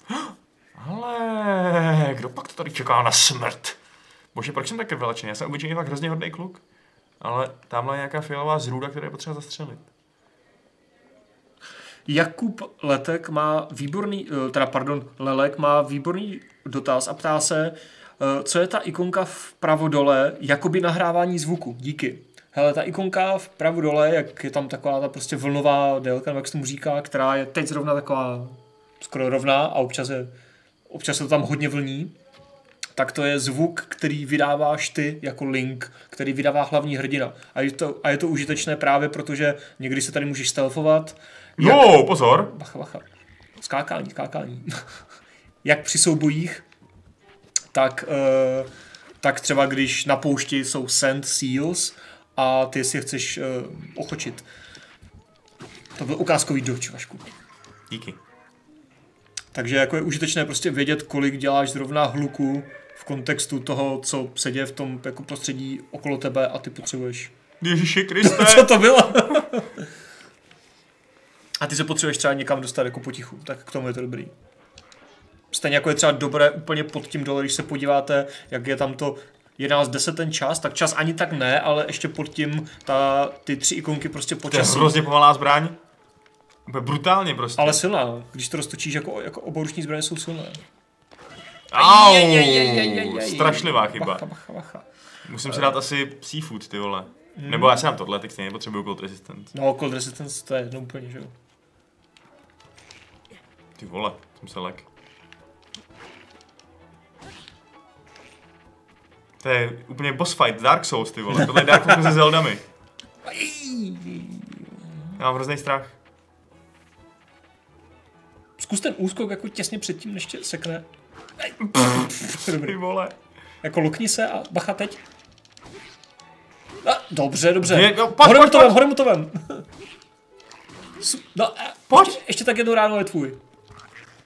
Ale kdo pak to tady čeká na smrt? Bože, proč jsem tak krvelačený? Já jsem obyčejně fakt hrozně hodný kluk. Ale tamhle je nějaká fialová zrůda, která je potřeba zastřelit. Jakub Lelek má výborný dotaz a ptá se, co je ta ikonka vpravo dole, jakoby nahrávání zvuku. Díky. Hele, ta ikonka vpravo dole, jak je tam taková ta prostě vlnová délka, jak se tomu říká, která je teď zrovna taková skoro rovná a občas se to tam hodně vlní, tak to je zvuk, který vydáváš ty jako Link, který vydává hlavní hrdina. A je to užitečné právě, protože někdy se tady můžeš stealthovat. Jo, pozor! Bacha. Skákání. Jak při soubojích, tak třeba když na poušti jsou sand seals a ty si chceš ochočit. To byl ukázkový dodge, Vašku. Díky. Takže jako je užitečné prostě vědět, kolik děláš zrovna hluku v kontextu toho, co se děje v tom jako prostředí okolo tebe a ty potřebuješ. Ježiši Kriste! Co to bylo? A ty se potřebuješ třeba někam dostat jako potichu, tak k tomu je to dobrý. Stejně jako je třeba dobré úplně pod tím dole, když se podíváte, jak je tam to 11:10 ten čas, tak čas ani tak ne, ale ještě pod tím ty 3 ikonky prostě po času. To je hrozně pomalá zbraň. Brutálně prostě. Ale silná, když to roztočíš, jako oboruční zbraně jsou silné. Au, strašlivá chyba. Bacha. Musím si dát asi seafood, ty vole. Nebo já si dám tohle, tak stejně potřebuju cold resistance. No, cold resistance to je jedno úplně, že jo. Ty vole, jsem se lek. To je úplně boss fight, Dark Souls, ty vole. Tohle je Dark Souls se Zeldami. Já mám hrozný strach. Zkus ten úskok jako těsně předtím, než tě sekne. Ty vole. Jako lukni se a bacha teď. Dobře. Hodem to vem. No, pojď. Ještě tak jednou ráno je tvůj.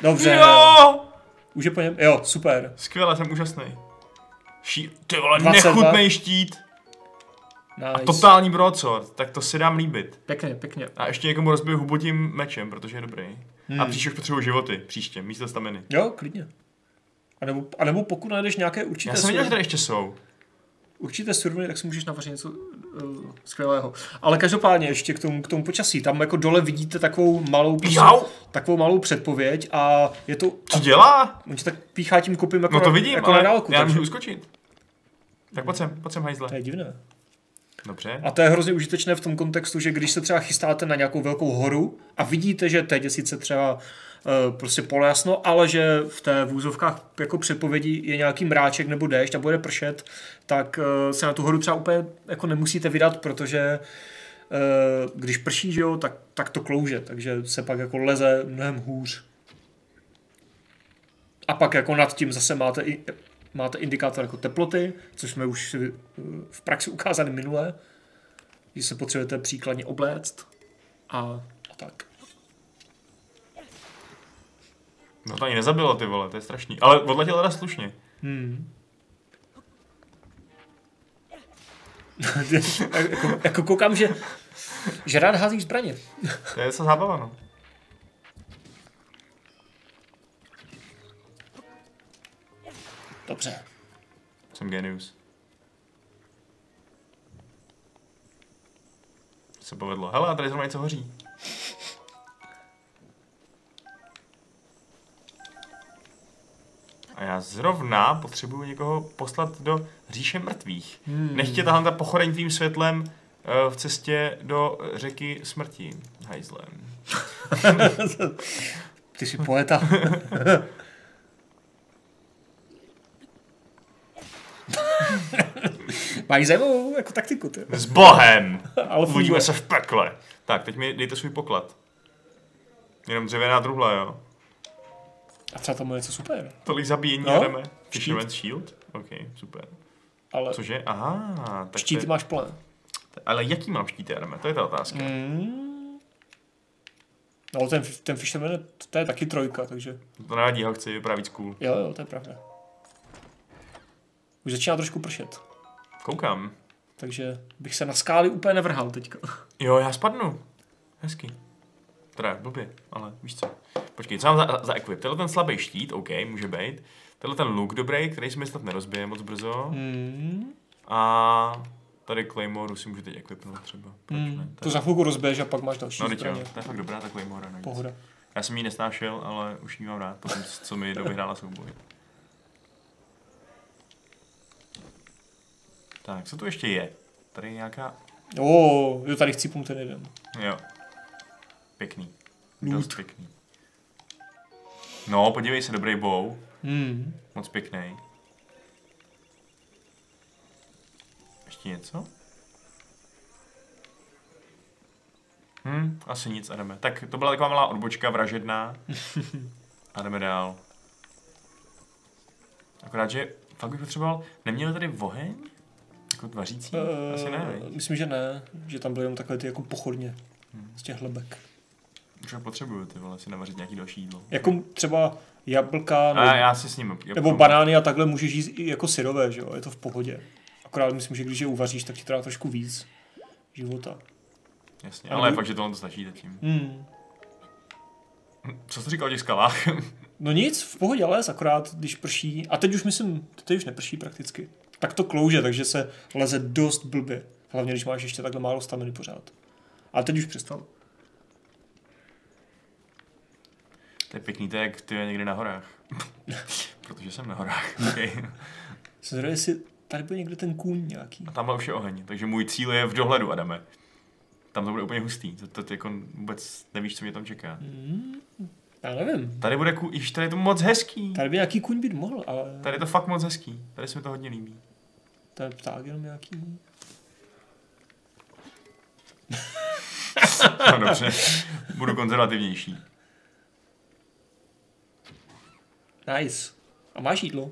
Dobře. Jo! Už je po něm? Jo, super. Skvěle, jsem úžasný. Ty vole, 22. nechutnej štít. Nice. A totální broadsword, tak to si dám líbit. Pěkně, pěkně. A ještě někomu rozbiju hubu tím mečem, protože je dobrý. A příště už potřebuji životy, příště, místo staminy. Jo, klidně. A nebo pokud najdeš nějaké určité Já jsem viděl, že tady ještě jsou. určité suroviny, tak si můžeš navařit něco skvělého. Ale každopádně ještě k tomu počasí. Tam jako dole vidíte takovou malou předpověď a je to... Co dělá? On ti tak píchá tím kopím jako, No to vidím, jako ale na dálku. já můžu uskočit. Tak pojď sem hajzle. To je divné. Dobře. A to je hrozně užitečné v tom kontextu, že když se třeba chystáte na nějakou velkou horu a vidíte, že teď je sice třeba prostě polojasno, ale že v té vůzovkách jako předpovědi je nějaký mráček nebo déšť a bude pršet, tak se na tu horu třeba úplně jako nemusíte vydat, protože když prší, že jo, tak to klouže, takže se pak jako leze mnohem hůř. A pak jako nad tím zase máte indikátor jako teploty, což jsme už v praxi ukázali minule, že se potřebujete příkladně obléct a tak. No to ani nezabilo, ty vole, to je strašný. Ale odletěl teda slušně. jako koukám, že rád hází zbraně. To je co zábava, no. Dobře. Jsem genius. Se povedlo. Hele, a tady zrovna něco hoří. A já zrovna potřebuju někoho poslat do říše mrtvých. Nechtě tahle pochodeň tvým světlem v cestě do řeky smrti. Hajzlem. Ty jsi poeta. Máš zajímavou jako taktiku, ty. S Bohem! Ale uvidíme se v pekle. Tak, teď mi dejte svůj poklad. Jenom dřevěná truhla, jo. A třeba tam je něco super. Tolik zabíjení no, jdeme. Fisherman's Shield? OK, super. Ale cože? Aha. Tak štíty máš plné. Ale jaký mám štíty, Adame? To je ta otázka. No ten Fisherman, to je taky 3, takže... To nevadí, ho chci vypadat víc cool. Jo, to je pravda. Už začíná trošku pršet. Koukám. Takže bych se na skály úplně nevrhal teďka. Jo, já spadnu. Hezky. Teda blbě, ale víš co. Počkej, co mám za equip? Tenhle ten slabý štít, OK, může být. Tenhle ten luk dobrý, který se mi snad nerozbije moc brzo. A tady Claymore si můžu teď equipnout třeba. Proč ne? To za chvilku rozbiješ a pak máš další zbraně. To je fakt dobrá ta Claymore. Pohoda. Já jsem ji nesnášel, ale už ji mám rád, potom co mi dovyhrála souboj. Tak, co tu ještě je? Tady je nějaká... Jo, tady chci ten jeden. Jo. Pěkný. Dost pěkný. No, podívej se, dobrý bow. Moc pěkný. Ještě něco? Asi nic a jdeme. Tak to byla taková malá odbočka vražedná. A jdeme dál. Akorát, že fakt bych potřeboval... Neměli tady oheň? Jako vařící? Asi ne. Myslím, že ne. Že tam byly jenom takové ty jako pochodně. Z těch hlebek. Už potřebuju ty vole, si navařit nějaký další jídlo. Jako třeba jablka, já si s ním nebo banány a takhle můžeš jíst i jako syrové, že jo? Je to v pohodě. Akorát myslím, že když je uvaříš, tak ti trvá trošku víc života. Jasně, ale fakt, že tohle to stačí zatím. Co jsi říkal o těch skalách? No nic, v pohodě les, akorát když prší. A teď už myslím, teď už neprší prakticky. Tak to klouže, takže se leze dost blbě. Hlavně, když máš ještě takhle málo staminy pořád. A teď už přestal. To je pěkný, to je jak ty někde na horách. Protože jsem na horách. Okay. Se zřejmě, jestli tady byl někde ten kůň nějaký. A tamhle už je oheň, takže můj cíl je v dohledu, Adame. Tam to bude úplně hustý, to jako vůbec nevíš, co mě tam čeká. Já nevím. Tady bude tady je to moc hezký. Tady by nějaký kůň být mohl, ale... Tady je to fakt moc hezký, tady se mi to hodně líbí. To je pták jenom nějaký... No dobře, budu konzervativnější. Nice. A máš jídlo?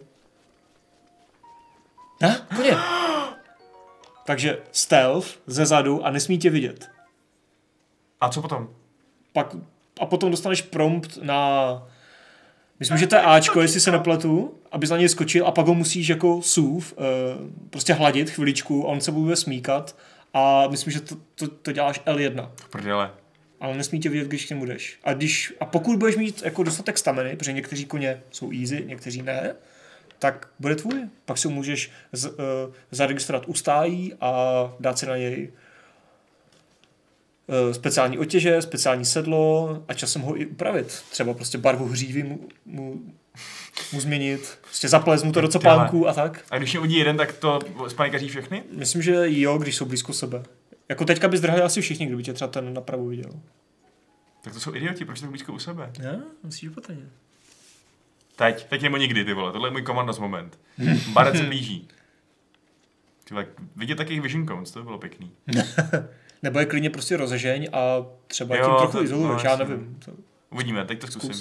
Koně. Takže stealth ze zadu a nesmí tě vidět. A co potom? A potom dostaneš prompt na Myslím, že to je Ačko, jestli se nepletu, aby za něj skočil a pak ho musíš jako SUV prostě hladit chviličku a on se bude smíkat a myslím, že to děláš L1. Prdele. Ale nesmí tě vidět, když k němu jdeš. A pokud budeš mít jako dostatek staminy, protože někteří koně jsou easy, někteří ne, tak bude tvůj. Pak si ho můžeš zaregistrovat u stájí a dát si na něj speciální otěže, speciální sedlo a časem ho i upravit. Třeba prostě barvu hřívy mu změnit, prostě zaplést mu to do copánku a tak. A když je udí jeden, tak to spanikaří všechny? Myslím, že jo, když jsou blízko sebe. Jako teďka by zdrhali asi všichni, kdyby tě třeba ten napravo viděl. Tak to jsou idioti, proč jsou blízko u sebe? Já? Musíš opatrně. Teď nebo nikdy, ty vole, tohle je můj komandos moment. Barec se blíží. Tyhle, vidět takých vision cones, to by bylo pěkný. Nebo je klidně prostě rozežeň a třeba tím trochu izoluješ, já nevím. Uvidíme, teď to zkusím.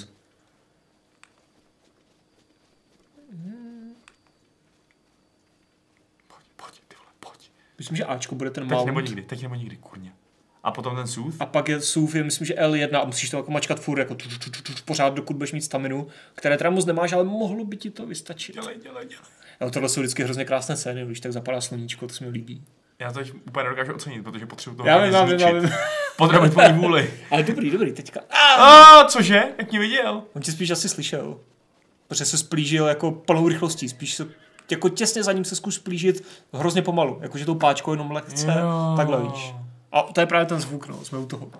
Pojď, ty vole, pojď. Myslím, že Ačko bude ten mount. Teď nebo nikdy, kurně. A potom ten SUV? A pak je SUV, myslím, že L1 a musíš to jako mačkat furt, jako pořád, dokud budeš mít staminu, které teda moc nemáš, ale mohlo by ti to vystačit. Dělej. Jo, tohle jsou vždycky hrozně krásné scény, když tak zapadá sluníčko, to se mi líbí. Já to úplně nedokážu ocenit, protože potřebuji toho já vím. Podrobit mojí vůli. Ale dobrý, teďka. Cože? Jak mě viděl? On tě spíš asi slyšel. Protože se splížil jako plnou rychlostí, spíš se jako těsně za ním se zkus splížit hrozně pomalu, jakože tou páčkou jenom lehce, takhle víš. A to je právě ten zvuk, no, jsme u toho.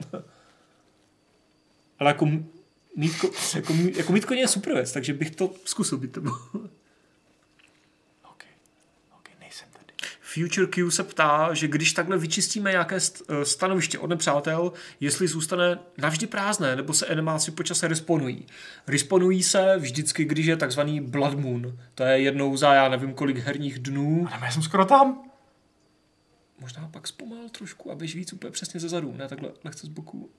Ale jako mít koně je super věc, takže bych to zkusil být tebou. Ok, nejsem tady. Future Q se ptá, že když takhle vyčistíme nějaké stanoviště od nepřátel, jestli zůstane navždy prázdné, nebo se enemáci po čase respawnují. Respawnují se vždycky, když je takzvaný Blood Moon. To je jednou za já nevím kolik herních dnů. Ale já jsem skoro tam. Možná pak zpomal trošku, abys víc úplně přesně ze zadu, ne takhle lehce z boku.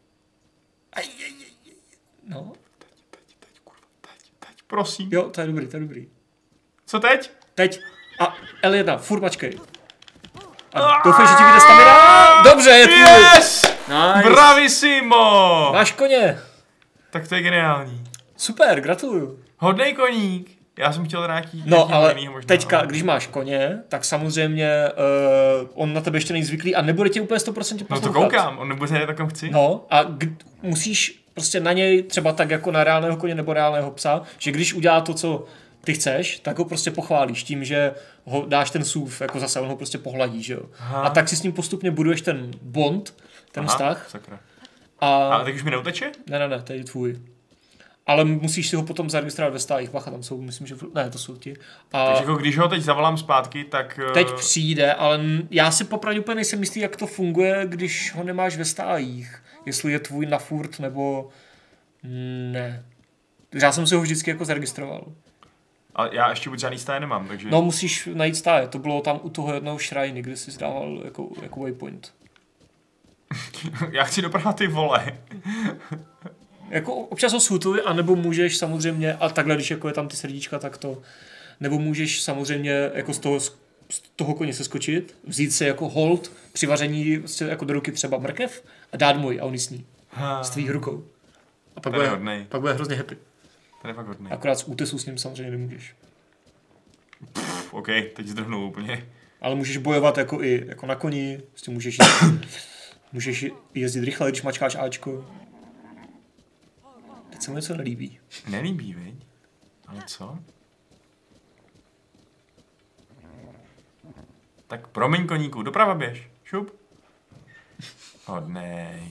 No. Teď, kurva, teď, prosím. Jo, to je dobrý. Co teď? Teď. A L1, furt mačkej. A doufej, že ti vyjde stamina. Dobře, je tvůj. Yes! Nice. Bravissimo! Máš koně. Tak to je geniální. Super, gratuluju. Hodnej koník. Já jsem chtěl nějaký... No, ale možná, teďka, když máš koně, tak samozřejmě on na tebe ještě není zvyklý a nebude tě úplně 100% poslouchat. No to koukám, on nebude hned, kam chci. No a musíš prostě na něj, třeba tak jako na reálného koně nebo reálného psa, že když udělá to, co ty chceš, tak ho prostě pochválíš tím, že ho dáš ten SUV, jako zase on ho prostě pohladí, že jo. Aha. A tak si s ním postupně buduješ ten bond, ten vztah. Sakra. A teď už mi neuteče? Ne, to je tvůj. Ale musíš si ho potom zaregistrovat ve stájích. Bacha, tam jsou, myslím, že... Ne, to jsou ti. Takže jako když ho teď zavolám zpátky, tak... Teď přijde, ale já si popravdě úplně nejsem jistý, jak to funguje, když ho nemáš ve stájích. Jestli je tvůj na furt, nebo... Ne. Já jsem si ho vždycky jako zaregistroval. Ale já ještě buď žádný stáje nemám, takže... No, musíš najít stáje. To bylo tam u toho jednoho shrine, kde jsi dával jako waypoint. Já chci dopravit ty vole. Jako občas ho sutuj, anebo můžeš samozřejmě, a takhle, když jako je tam ty srdíčka, tak to, nebo můžeš samozřejmě jako z toho koně seskočit, vzít si jako hold při vaření vlastně jako do ruky třeba mrkev a dát mu ji a on ji sní. S tvých rukou. A pak bude hrozně happy. To je fakt hodnej. Akorát z útesu s ním samozřejmě nemůžeš. OK, teď zdrhnu úplně. Ale můžeš bojovat jako i jako na koni, prostě můžeš jezdit rychle, když mačkáš Ačko. Teď se mu něco nelíbí. Nelíbí, viď? Ale co? Tak promiň koníku, doprava běž. Šup. Hodnej.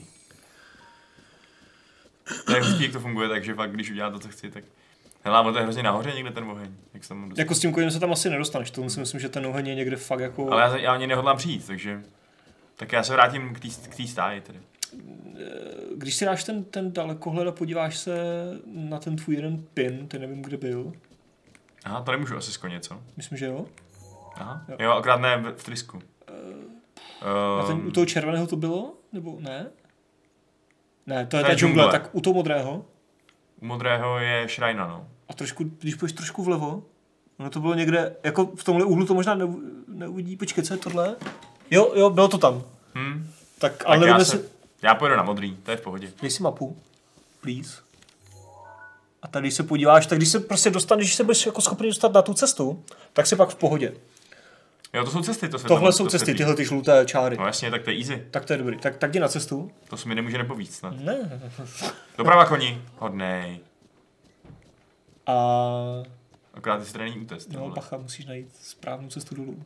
To je hustý, jak to funguje, takže fakt, když udělá to, co chci, tak... Hele, ale to je hrozně nahoře někde ten oheň. Jak se tam dostat? Jako s tím koněm se tam asi nedostaneš, to si myslím, že ten oheň je někde fakt jako... Ale já ani nehodlám přijít, takže... Tak já se vrátím k té stáji tedy. Když si dáš ten dalekohled a podíváš se na ten tvůj jeden pin, ten nevím, kde byl. Aha, to nemůžu asi z koně, co? Myslím, že jo. Aha, jo akorát ne v trysku. A u toho červeného to bylo? Nebo ne? Ne, to je ta džungle, tak u toho modrého. U modrého je shrine, no. A trošku, když půjdeš trošku vlevo, ono to bylo někde, jako v tomhle úhlu to možná neuvidí, počkej, co je tohle? Jo, bylo to tam. Tak ale tak já pojedu na modrý, to je v pohodě. Dej si mapu, please. A tady když se podíváš, tak když se prostě dostaneš, když se budeš jako schopný dostat na tu cestu, tak si pak v pohodě. Jo, to jsou cesty, to se Tohle jsou cesty, tyhle ty žluté čáry. No jasně, tak to je easy. Tak to je dobrý. Tak jdi na cestu. To se mi nemůže nepovíct snad. Ne. Doprava koni. Hodnej. A... Akorát ty tady není útest. No, bacha, musíš najít správnou cestu dolů.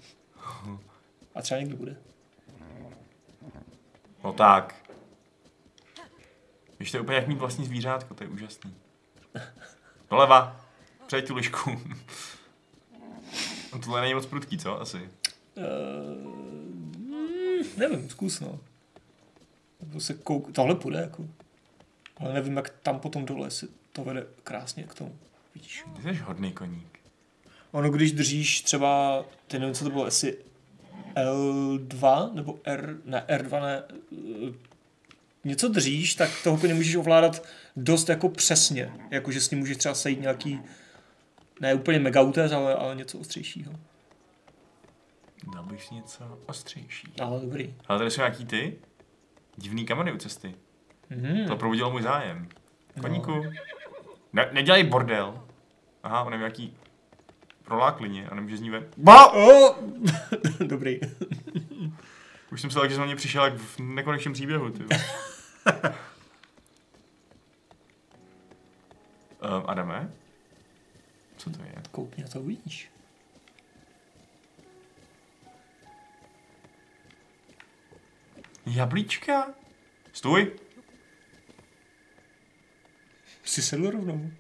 A třeba někdy bude. No tak. Víš, to je úplně jak mít vlastní zvířátko, to je úžasný. Doleva. Přejď tu lišku. Tohle není moc prudký, co? Asi. Nevím, zkus, no. Tohle půjde, jako. Ale nevím, jak tam potom dole si to vede krásně k tomu. Vidíš? Ty jsi hodný koník. Ono, když držíš třeba, ty nevím, co to bylo, jestli L2 nebo R2 ne, něco držíš, tak toho koně můžeš ovládat dost jako přesně. Jakože s ním můžeš třeba sejít nějaký, ne úplně mega útes, ale něco ostřejšího. Dal bych si něco ostřejší. Ale dobrý. Ale tady jsou nějaký ty divný kameny u cesty. To probudilo můj zájem. Koníku. No. Nedělej bordel. Aha, on je nějaký proláklině a nemůže z ní ven. Oh! Dobrý. Už jsem se tak, že jsem na mě přišel jak v nekonečném příběhu. Ty. Adame? Co to je? Koukni, to uvidíš. Jablíčka? Stůj! Jsi sedl rovnou.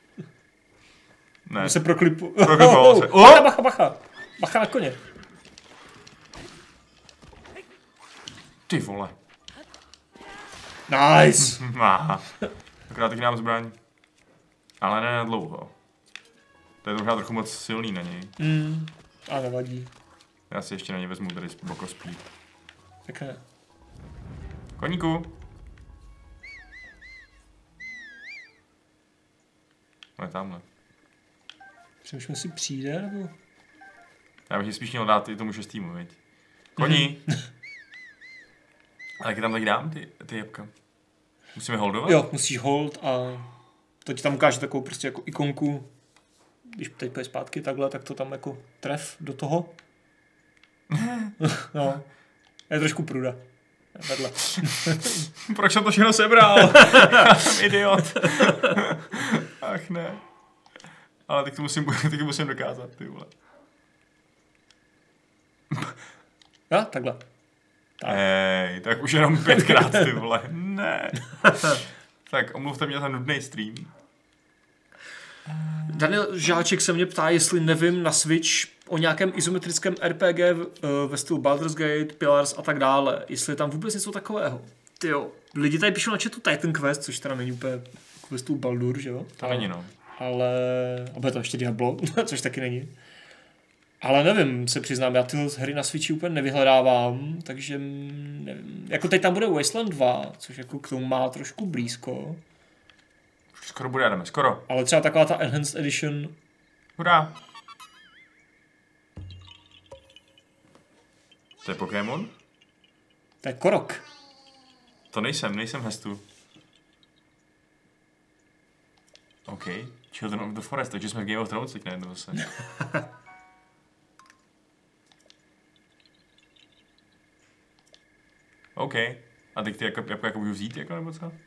Ne. Se proklipu. Proklipoval se. Bacha. Bacha na koně. Ty vole. Nice. Aha. Akorát taky nám zbraň. Ale ne na dlouho. To je možná trochu moc silný na něj. A nevadí. Já si ještě na něj vezmu tady bokospí. Tak ne. Koníku. No je tamhle. Přemýšlím, jestli přijde, nebo... Já bych ji spíš měl dát i tomu šestýmu, viď? Koní! A taky tam tak dám ty jabka. Musíme holdovat? Jo, musíš hold a to ti tam ukáže takovou prostě jako ikonku. Když teď půjde zpátky takhle, tak to tam jako tref do toho. No, je trošku pruda. Vedle. Proč jsem to všechno sebral? Já jsem idiot. Ach ne. Ale tak to musím dokázat, ty vole. Jo, takhle. Tak. Hej, tak už jenom 5krát, ty vole. Ne. Tak omluvte mě za nudný stream. Daniel Žáček se mě ptá, jestli nevím na Switch o nějakém izometrickém RPG ve stylu Baldur's Gate, Pillars a tak dále. Jestli je tam vůbec něco takového. Tyjo, lidi tady píšou na chatu Titan Quest, což teda není úplně ve stylu Baldur, že jo? To není, no. Ale... Obe to ještě Diablo, což taky není. Ale nevím, se přiznám, já tyhle hry na Switchi úplně nevyhledávám, takže nevím. Jako teď tam bude Wasteland 2, což jako k tomu má trošku blízko. Skoro bude, jdeme, skoro. Ale třeba taková ta Enhanced Edition. Hurá. To je Pokémon? To je Korok. To nejsem Hestu. OK. Children of the Forest, takže jsme v Game of Thrones teď najednou zase. OK. A teď ty jako můžu vzít, jako nebo co?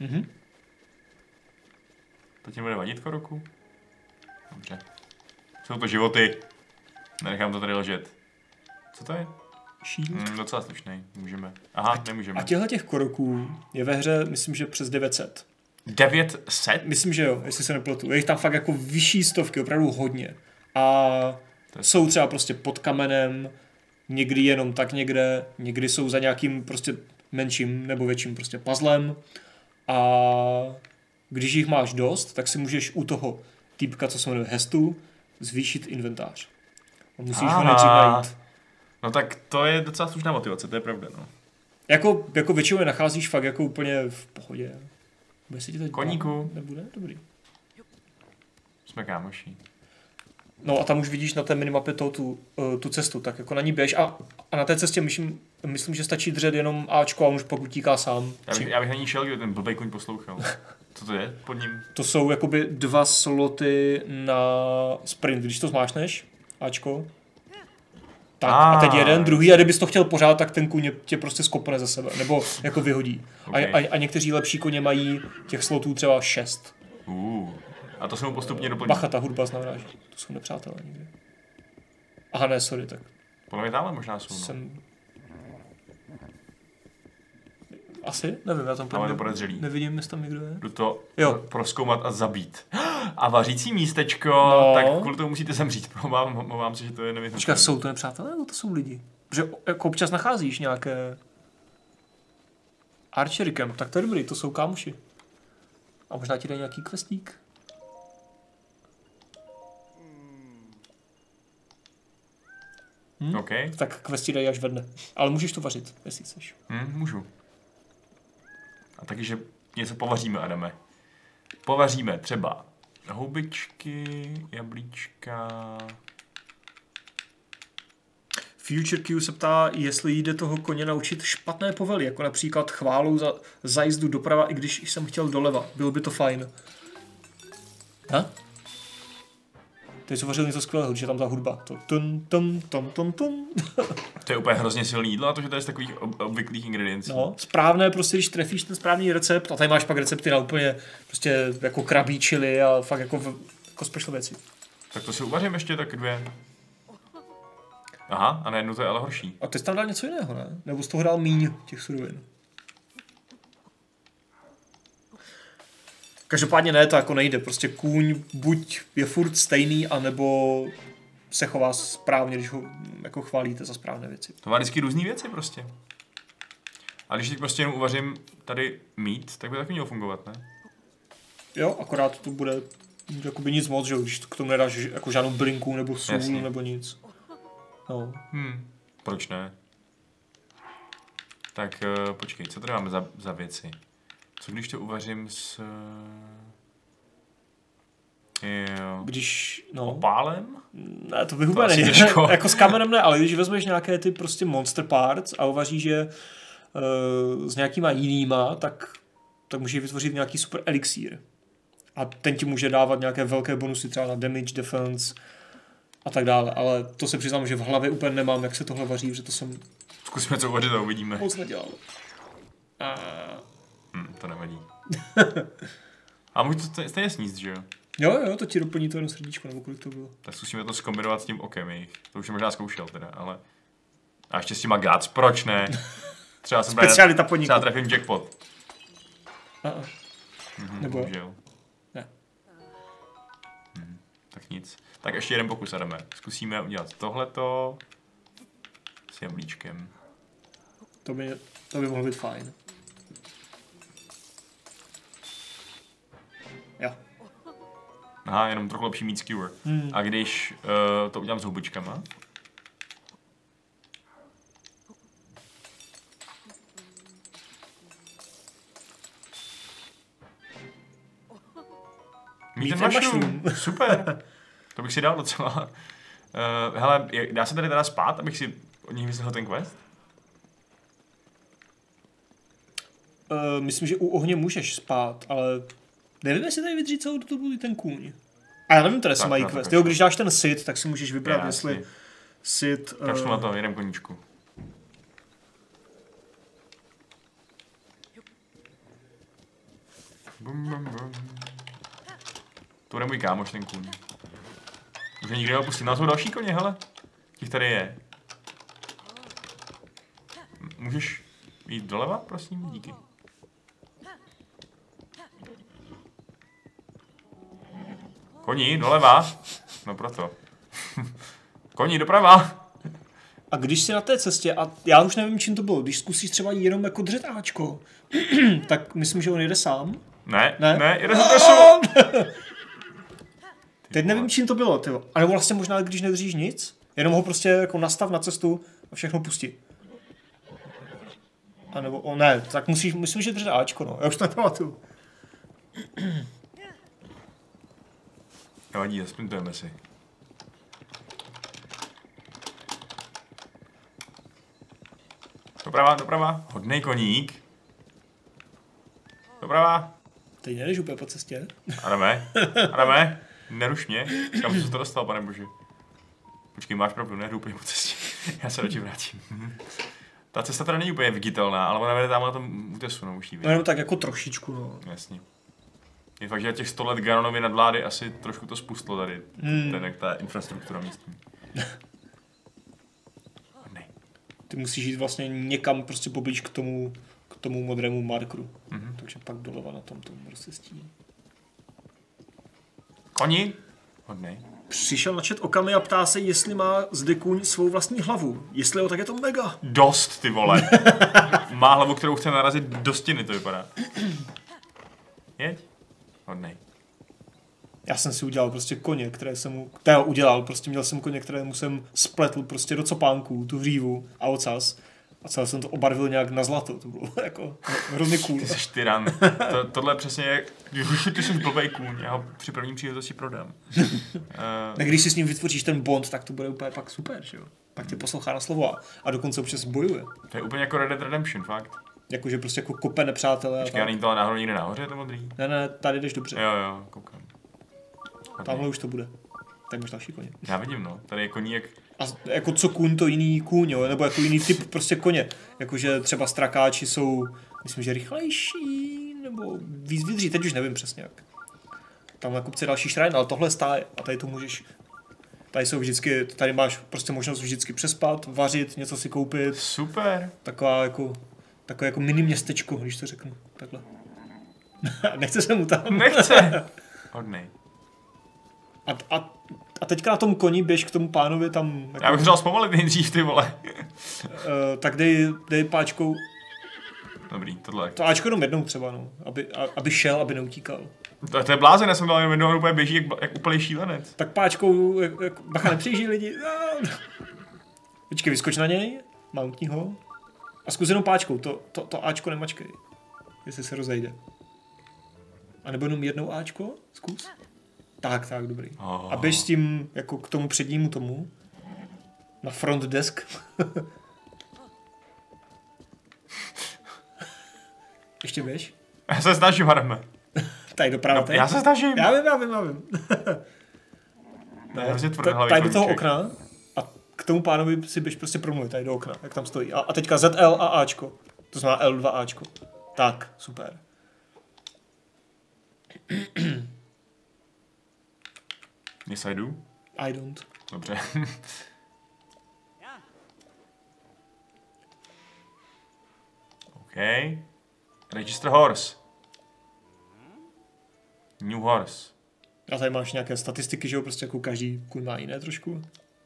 To ti bude vadit, Koroku? Dobře. Jsou to životy. Nenechám to tady ležet. Co to je? Shield. Docela slušnej. Můžeme. Aha, nemůžeme. A těch Koroků je ve hře, myslím, že přes 900. 900? Myslím, že jo, jestli se nepletu. Je jich tam fakt jako vyšší stovky, opravdu hodně. A jsou třeba prostě pod kamenem, někdy jenom tak někdy jsou za nějakým prostě menším nebo větším prostě puzzlem. A když jich máš dost, tak si můžeš u toho týpka, co se jmenuje Hestu, zvýšit inventář. A musíš ho nejdřív najít. No tak to je docela slušná motivace, to je pravda, no. Jako většinou je nacházíš fakt jako úplně v pohodě. Koníku. Nebude? Dobrý. Jsme kámoši. No a tam už vidíš na té minimapě tu cestu, tak jako na ní běž a na té cestě myslím, že stačí držet jenom Ačko a on už pak utíká sám. Já bych na ní šel, kdyby ten blbej kuň poslouchal. Co to je pod ním? To jsou jakoby 2 sloty na sprint, když to zmášneš, Ačko. Tak a teď jeden, druhý, a kdybys to chtěl pořád, tak ten kůň tě prostě skopne ze sebe, nebo jako vyhodí. Okay. A někteří lepší koně mají těch slotů třeba 6. A to se mu postupně doplní. Bacha, ta hudba znamená, že to jsou nepřátelé někdy. Aha, ne, sorry, tak. Podle mě tamhle možná jsou. Asi? Nevím, já tam nevidím, jestli tam někdo je. Jdu to jo. prozkoumat a zabít. A vařící místečko, tak kvůli tomu musíte zemřít. Obávám se, že to je nevyhnutelné. Počkat, jsou to nepřátelé, nebo to jsou lidi? Protože jako občas nacházíš nějaké archery camp, tak to je dobrý, to jsou kámoši. A možná ti dají nějaký questík. Okay. Tak questi dají až ve dne. Ale můžeš to vařit, jestli chceš. Můžu. A taky, že něco povaříme, Adame. Povaříme třeba houbičky, jablíčka. Future Q se ptá, jestli jde toho koně naučit špatné povely, jako například chválou za jízdu doprava, i když jsem chtěl doleva. Bylo by to fajn. Ha? Teď jsi vařil něco skvělého, když je tam ta hudba. To To je úplně hrozně silný jídlo, a to, že to je z takových obvyklých ingrediencí. No, správné, prostě když trefíš ten správný recept, a tady máš pak recepty na úplně prostě jako krabí chili a fakt jako special věci. Tak to si uvařím ještě tak 2. Aha, a najednou to je ale horší. A ty jsi tam dal něco jiného, ne? Nebo jsi toho dal míň těch surovin? Každopádně ne, to jako nejde. Prostě kůň buď je furt stejný, anebo se chová správně, když ho jako chválíte za správné věci. To má vždycky různý věci prostě. A když teď prostě jenom uvařím tady mít, tak by taky mělo fungovat, ne? Jo, akorát to bude jakoby nic moc, že když k tomu nedáš jako žádnou blinku nebo sůl nebo nic. No. Proč ne? Tak počkej, co tady máme za věci? Co když to uvařím s... Jo. Když, no. Opálem? Ne, to bych úplně nejde. Jako s kamenem ne, ale když vezmeš nějaké ty prostě monster parts a uvaříš je s nějakýma jinýma, tak můžeš vytvořit nějaký super elixír. A ten ti může dávat nějaké velké bonusy třeba na damage, defense a tak dále. Ale to se přiznám, že v hlavě úplně nemám, jak se tohle vaří, protože to jsem... Zkusíme co uvařit a uvidíme. Moc nedělal. To nevadí. A můžu to stejně sníst, že jo? Jo, to ti doplní to jedno srdíčko, nebo kolik to bylo. Tak zkusíme to zkombinovat s tím okem jejich. To už jsem možná zkoušel teda, ale... A ještě s těma guts, proč ne? Třeba jsem specialita podniku. Třeba trefím jackpot. Nebo jo? Ne. Tak nic. Tak ještě jeden pokus, Adame. Zkusíme udělat tohleto s jablíčkem. To by mohlo být fajn. Jo. Aha, jenom trochu lepší meat skewer. A když to udělám s houbičkama? Meat and mushroom. Super. To bych si dal docela. Hele, dá se tady teda spát, abych si od nich vyslechl ten quest? Myslím, že u ohně můžeš spát, ale nevím, jestli tady vydrží celou dobu ten kůň. A já nevím, tady se mají quest. Jo, když dáš ten sit, tak si můžeš vybrat, jestli sit... Kašlu na to, jeden koníčku. To bude můj kámoš, ten kůň. Už je nikdy opustím. No, jsou další koně, hele. Těch tady je. Můžeš jít doleva, prosím? Díky. Koní, doleva. No proto. Koní, doprava. A když jsi na té cestě, a já už nevím, čím to bylo, když zkusíš třeba jenom jako držet Ačko, tak myslím, že on jede sám. Ne, jede za pesu. Teď nevím, čím to bylo, tyjo. A nebo vlastně možná, když nedržíš nic, jenom ho prostě jako nastav na cestu a všechno pustí. A nebo, ne, tak myslím, že držet Ačko, no. Já už to nepamatuju. Nevadí, zasprintujeme si. Doprava. Hodnej koník. Doprava. Teď nejdeš úplně po cestě. Adame, neruš mě. Kam jsi to dostal, pane bože? Počkej, máš pravdu, nejdu úplně po cestě. Já se radši vrátím. Ta cesta teda není úplně viditelná, ale ona vede tam na tom útesu, no, už jí No, tak jako trošičku, no. Jasně. Je fakt, že těch 100 let Ganonovy nadvlády asi trošku to spustlo tady, jak ta infrastruktura místní. Ne. Ty musíš jít vlastně někam prostě poblíž k tomu modrému markru. Takže pak doleva na tomto rozcestí. Koni? Hodnej. Přišel na chat Okami a ptá se, jestli má zde kůň svou vlastní hlavu. Jestli jo, tak je to mega. Dost, ty vole. Má hlavu, kterou chce narazit do stěny, to vypadá. Jeď. Hodnej. Já jsem si udělal prostě koně, prostě měl jsem koně, kterému jsem spletl prostě do copánků, tu hřívu a ocas. A celé jsem to obarvil nějak na zlato, to bylo jako hrozně cool. Ty jsi tyran. Tohle přesně je, ty jsi blbej kůň, já ho při prvním příležitosti prodám. Když si s ním vytvoříš ten bond, tak to bude úplně pak super, že jo? Pak tě poslouchá na slovo a dokonce občas bojuje. To je úplně jako Red Dead Redemption, fakt. Jakože prostě jako kope nepřátelé. Počkej, není to náhodou někde nahoře, to modrý? Ne, tady jdeš dobře. Jo, koukám. Tamhle už to bude. Tak máš další koně. Já vidím, no. Tady je koník. A jako co kůň, to jiný kůň, jo? Nebo jako jiný typ prostě koně. Jakože třeba strakáči jsou, myslím, že rychlejší, nebo víc vydrží, teď už nevím přesně jak. Tam na kopci další šrajn, ale tohle stáje a tady to můžeš. Tady máš prostě možnost vždycky přespat, vařit, něco si koupit. Super. Takové jako mini městečko, když to řeknu. Takhle. Nechce se mu tam. Nechce. Hodnej. A teďka na tom koni běž k tomu pánovi tam... Jako, já bych třeba zpomalit nejdřív, ty vole. Tak dej páčkou... Dobrý, tohle. To Ačko jenom jednou třeba, no. Aby šel, aby neutíkal. To je blázen, já jsem dal jenom jednou, úplně běží jak úplný šílenec. Tak páčkou, bacha, nepřijíždí lidi. Počkej, vyskoč na něj, mountni ho. A zkus jenom páčkou, to Ačko nemačkej. Jestli se rozejde. A nebo jenom jednou Ačko, zkus. Tak, dobrý. A běž s tím jako k tomu přednímu tomu. Na front desk. Ještě běž. Já se snažím, Adame. Tady doprava. No, já se snažím. Já vím. Tady do toho okna a k tomu pánovi si běž prostě promluvit, tady do okna, jak tam stojí. A teďka ZL a Ačko. To znamená L2 Ačko. Tak, super. Yes, I do. I don't. Dobře. OK. Register horse. New horse. A tady máš nějaké statistiky, že jo, prostě jako každý kůň má jiné trošku.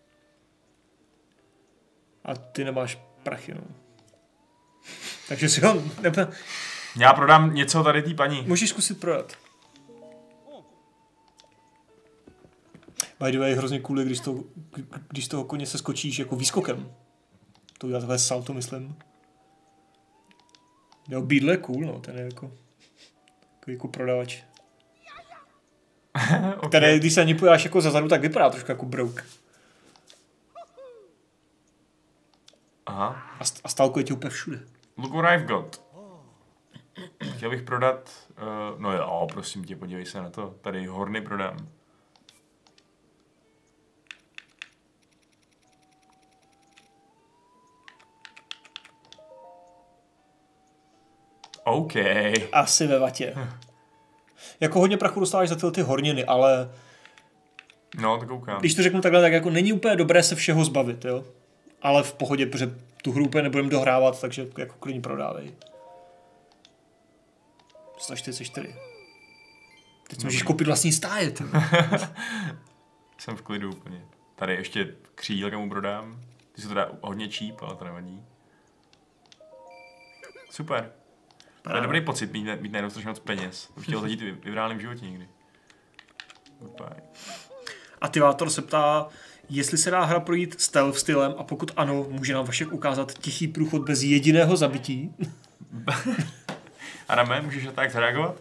A ty nemáš prachy, no. Takže si ho... Já prodám něco tady té paní. Můžeš zkusit prodat. By the way, hrozně cool, když z toho koně se skočíš jako výskokem. To udělá takové salto, myslím. Jo, Beedle je cool, no, ten je jako prodavač. Okay. Který, když se ani pojáš jako zazadu, tak vypadá trošku jako brouk. Aha. A stálko je ti úplně všude. Look what I've got. Chtěl bych prodat, no jo, prosím tě, podívej se na to. Tady horny prodám. OK. Asi ve vatě. Jako hodně prachu dostáváš za ty horniny, ale... No, to koukám. Když to řeknu takhle, tak jako není úplně dobré se všeho zbavit, jo? Ale v pohodě, protože tu hru úplně nebudeme dohrávat, takže jako klidně prodávej. 144. Teď můžeš koupit vlastní stáje. Jsem v klidu úplně. Tady ještě křídel, mu prodám. Ty se to dá hodně cheap, ale to nevadí. Super. To je dobrý pocit mít najednou strašně moc peněz. To bych chtěl zažít i v reálném životě někdy. Goodbye. Aktivátor se ptá, jestli se dá hra projít stealth stylem a pokud ano, může nám Vašek ukázat tichý průchod bez jediného zabití. Adame, můžeš na tak zareagovat?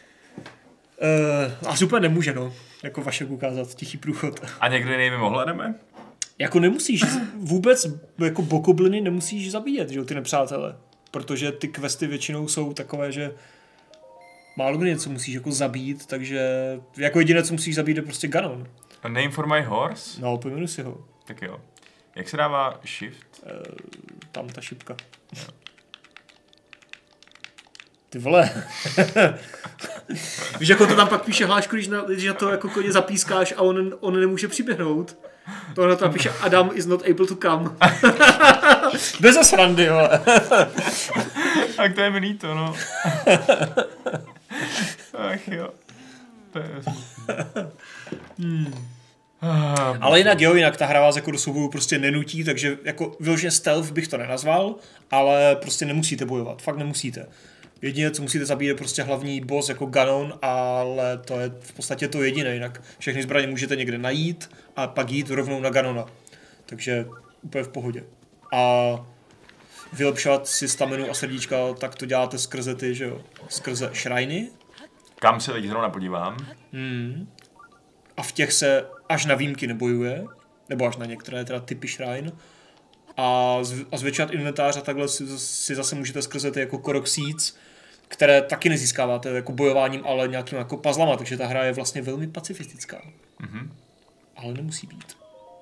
Asi úplně nemůže, no. Jako Vašek ukázat tichý průchod. A někdo jiný by mohl, Adame? Jako nemusíš vůbec, jako bokobliny nemusíš zabíjet, že jo, ty nepřátele. Protože ty questy většinou jsou takové, že málo kdy něco musíš jako zabít, takže jako jediné, co musíš zabít, je prostě Ganon. A name for my horse? No, pojmenu si ho. Tak jo. Jak se dává shift? Tam ta šipka. Jo. Ty vole. Víš, jako to tam pak píše hlášku, když na to jako koně zapískáš a on nemůže přiběhnout. Tohle tam píše Adam is not able to come. Bez srandy, vole. Tak to je milý to, no. Ach jo. To je Ale jinak ta hra vás jako do souboju prostě nenutí, takže jako vyloženě stealth bych to nenazval, ale prostě nemusíte bojovat, fakt nemusíte. Jediné, co musíte zabít, je prostě hlavní boss jako Ganon, ale to je v podstatě to jediné, jinak všechny zbraně můžete někde najít a pak jít rovnou na Ganona. Takže úplně v pohodě. A vylepšovat si staminu a srdíčka, tak to děláte skrze ty, že jo, skrze shriny. Kam se teď zrovna podívám. A v těch se až na výjimky nebojuje, nebo až na některé teda typy shrine. A zvětšovat inventář a takhle si zase můžete skrze ty jako Korok Seeds, které taky nezískáváte jako bojováním, ale nějakým jako puzzlama, takže ta hra je vlastně velmi pacifistická. Ale nemusí být.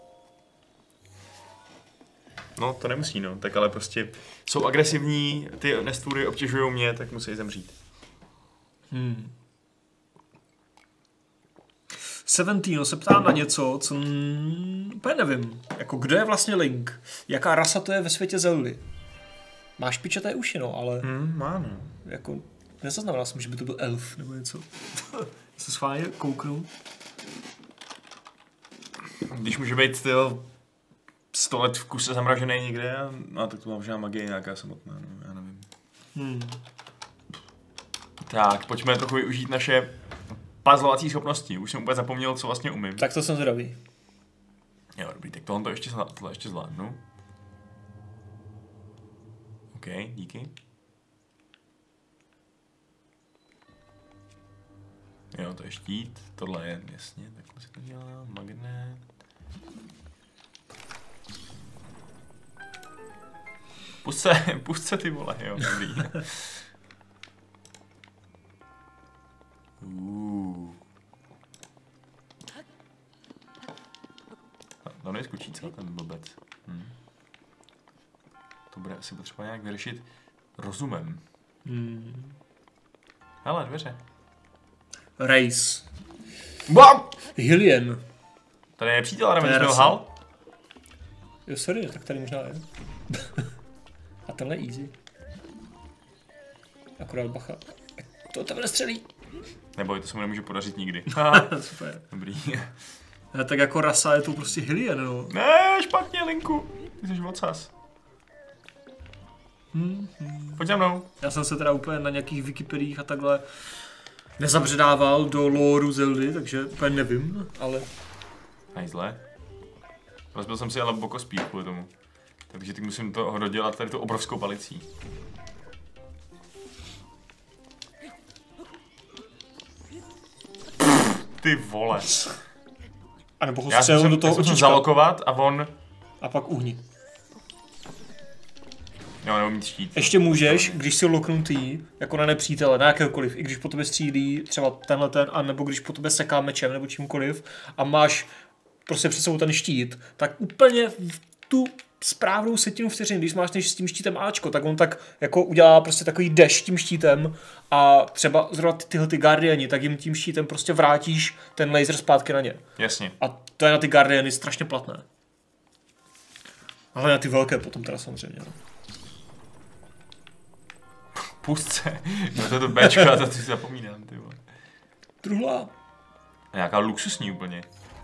No, to nemusí, no. Tak ale prostě jsou agresivní, ty nestvůry obtěžují mě, tak musí zemřít. Seventino se ptá na něco, co úplně nevím. Jako, kdo je vlastně Link? Jaká rasa to je ve světě Zeldy? Máš pičaté uši, no, ale... Má, no. Jako, nezaznamenal jsem, že by to byl elf nebo něco. Se schválně kouknu. Když může být styl 100 let v kuse zamražený někde, no tak to má možná magie nějaká samotná, no, já nevím. Tak, pojďme trochu využít naše puzzlovací schopnosti. Už jsem úplně zapomněl, co vlastně umím. Tak to jsem zdravý. Jo, dobrý, tak tohle ještě zvládnu. OK, díky. Jo, to je štít, tohle je, jasně, takhle si to dělá, magnet. Pusť se ty vole, jo, dobrý. To neskočí celý ten blbec. To bude asi potřeba nějak vyřešit rozumem. Hele, dveře. Race. Wow! Hylian. Tady je přítel, Adam, jsme lhal? Jo, sorry, tak tady možná je. A tenhle je easy. Akorát bacha. To tebe nestřelí. Neboj, to se mu nemůže podařit nikdy. Super. Dobrý. Tak jako rasa je to prostě Hylian, no. Ne, špatně, Linku. Ty jsi ocas. Pojď za mnou. Já jsem se teda úplně na nějakých Wikipediích a takhle nezabředával do loreu Zeldy, takže úplně nevím, ale... Hajzle. Rozbil jsem si ale bokospír kvůli tomu. Takže teď musím to dodělat tady tu obrovskou palicí. Ty vole. A nebo ho střelil do toho očička. Zalokovat a on... A pak uhni. Jo, nebo mít štít. Ještě můžeš, když si loknutý, jako na nepřítele, na jakéhokoliv, i když po tobě střílí třeba tenhle ten, anebo když po tobě seká mečem nebo čímkoliv a máš prostě před sebou ten štít, tak úplně v tu správnou setinu vteřin, když máš s tím štítem Ačko, tak on tak jako udělá prostě takový dash tím štítem a třeba zrovna tyhle ty Guardiani, tak jim tím štítem prostě vrátíš ten laser zpátky na ně. Jasně. A to je na ty Guardiany strašně platné. Ale na ty velké potom teda samozřejmě. No. Pust se. No to je to Bčko a to si zapomínám, ty vole. Druhá. Nějaká luxusní úplně.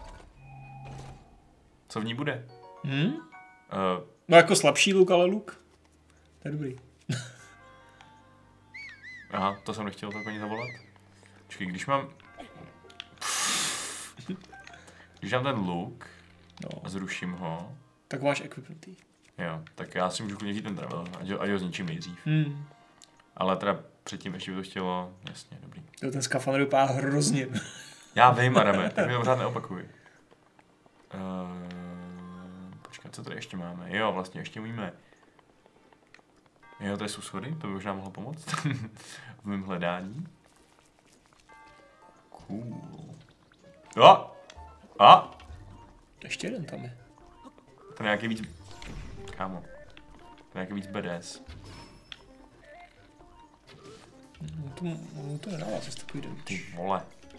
Co v ní bude? No jako slabší luk, ale luk. To je dobrý. Aha, to jsem nechtěl tak ani zavolat. Počkej, když mám ten luk a zruším ho. Tak máš equipmentý. Jo, tak já si můžu klidně vzít ten travel, ať ho zničím nejdřív. Ale teda předtím ještě by to chtělo, jasně, dobrý. Jo, ten skafandr vypadá hrozně. Já vím, Adame, tak mi to pořád neopakuj. Počkat, co tady ještě máme? Jo, vlastně ještě umíme. Jo, to jsou schody, to by možná mohlo pomoct v mém hledání. Cool. Jo! A! Ještě jeden tam je. To je nějaký víc... Kámo. To je nějaký víc BDS. To nedává zase takový damage. Ty vole.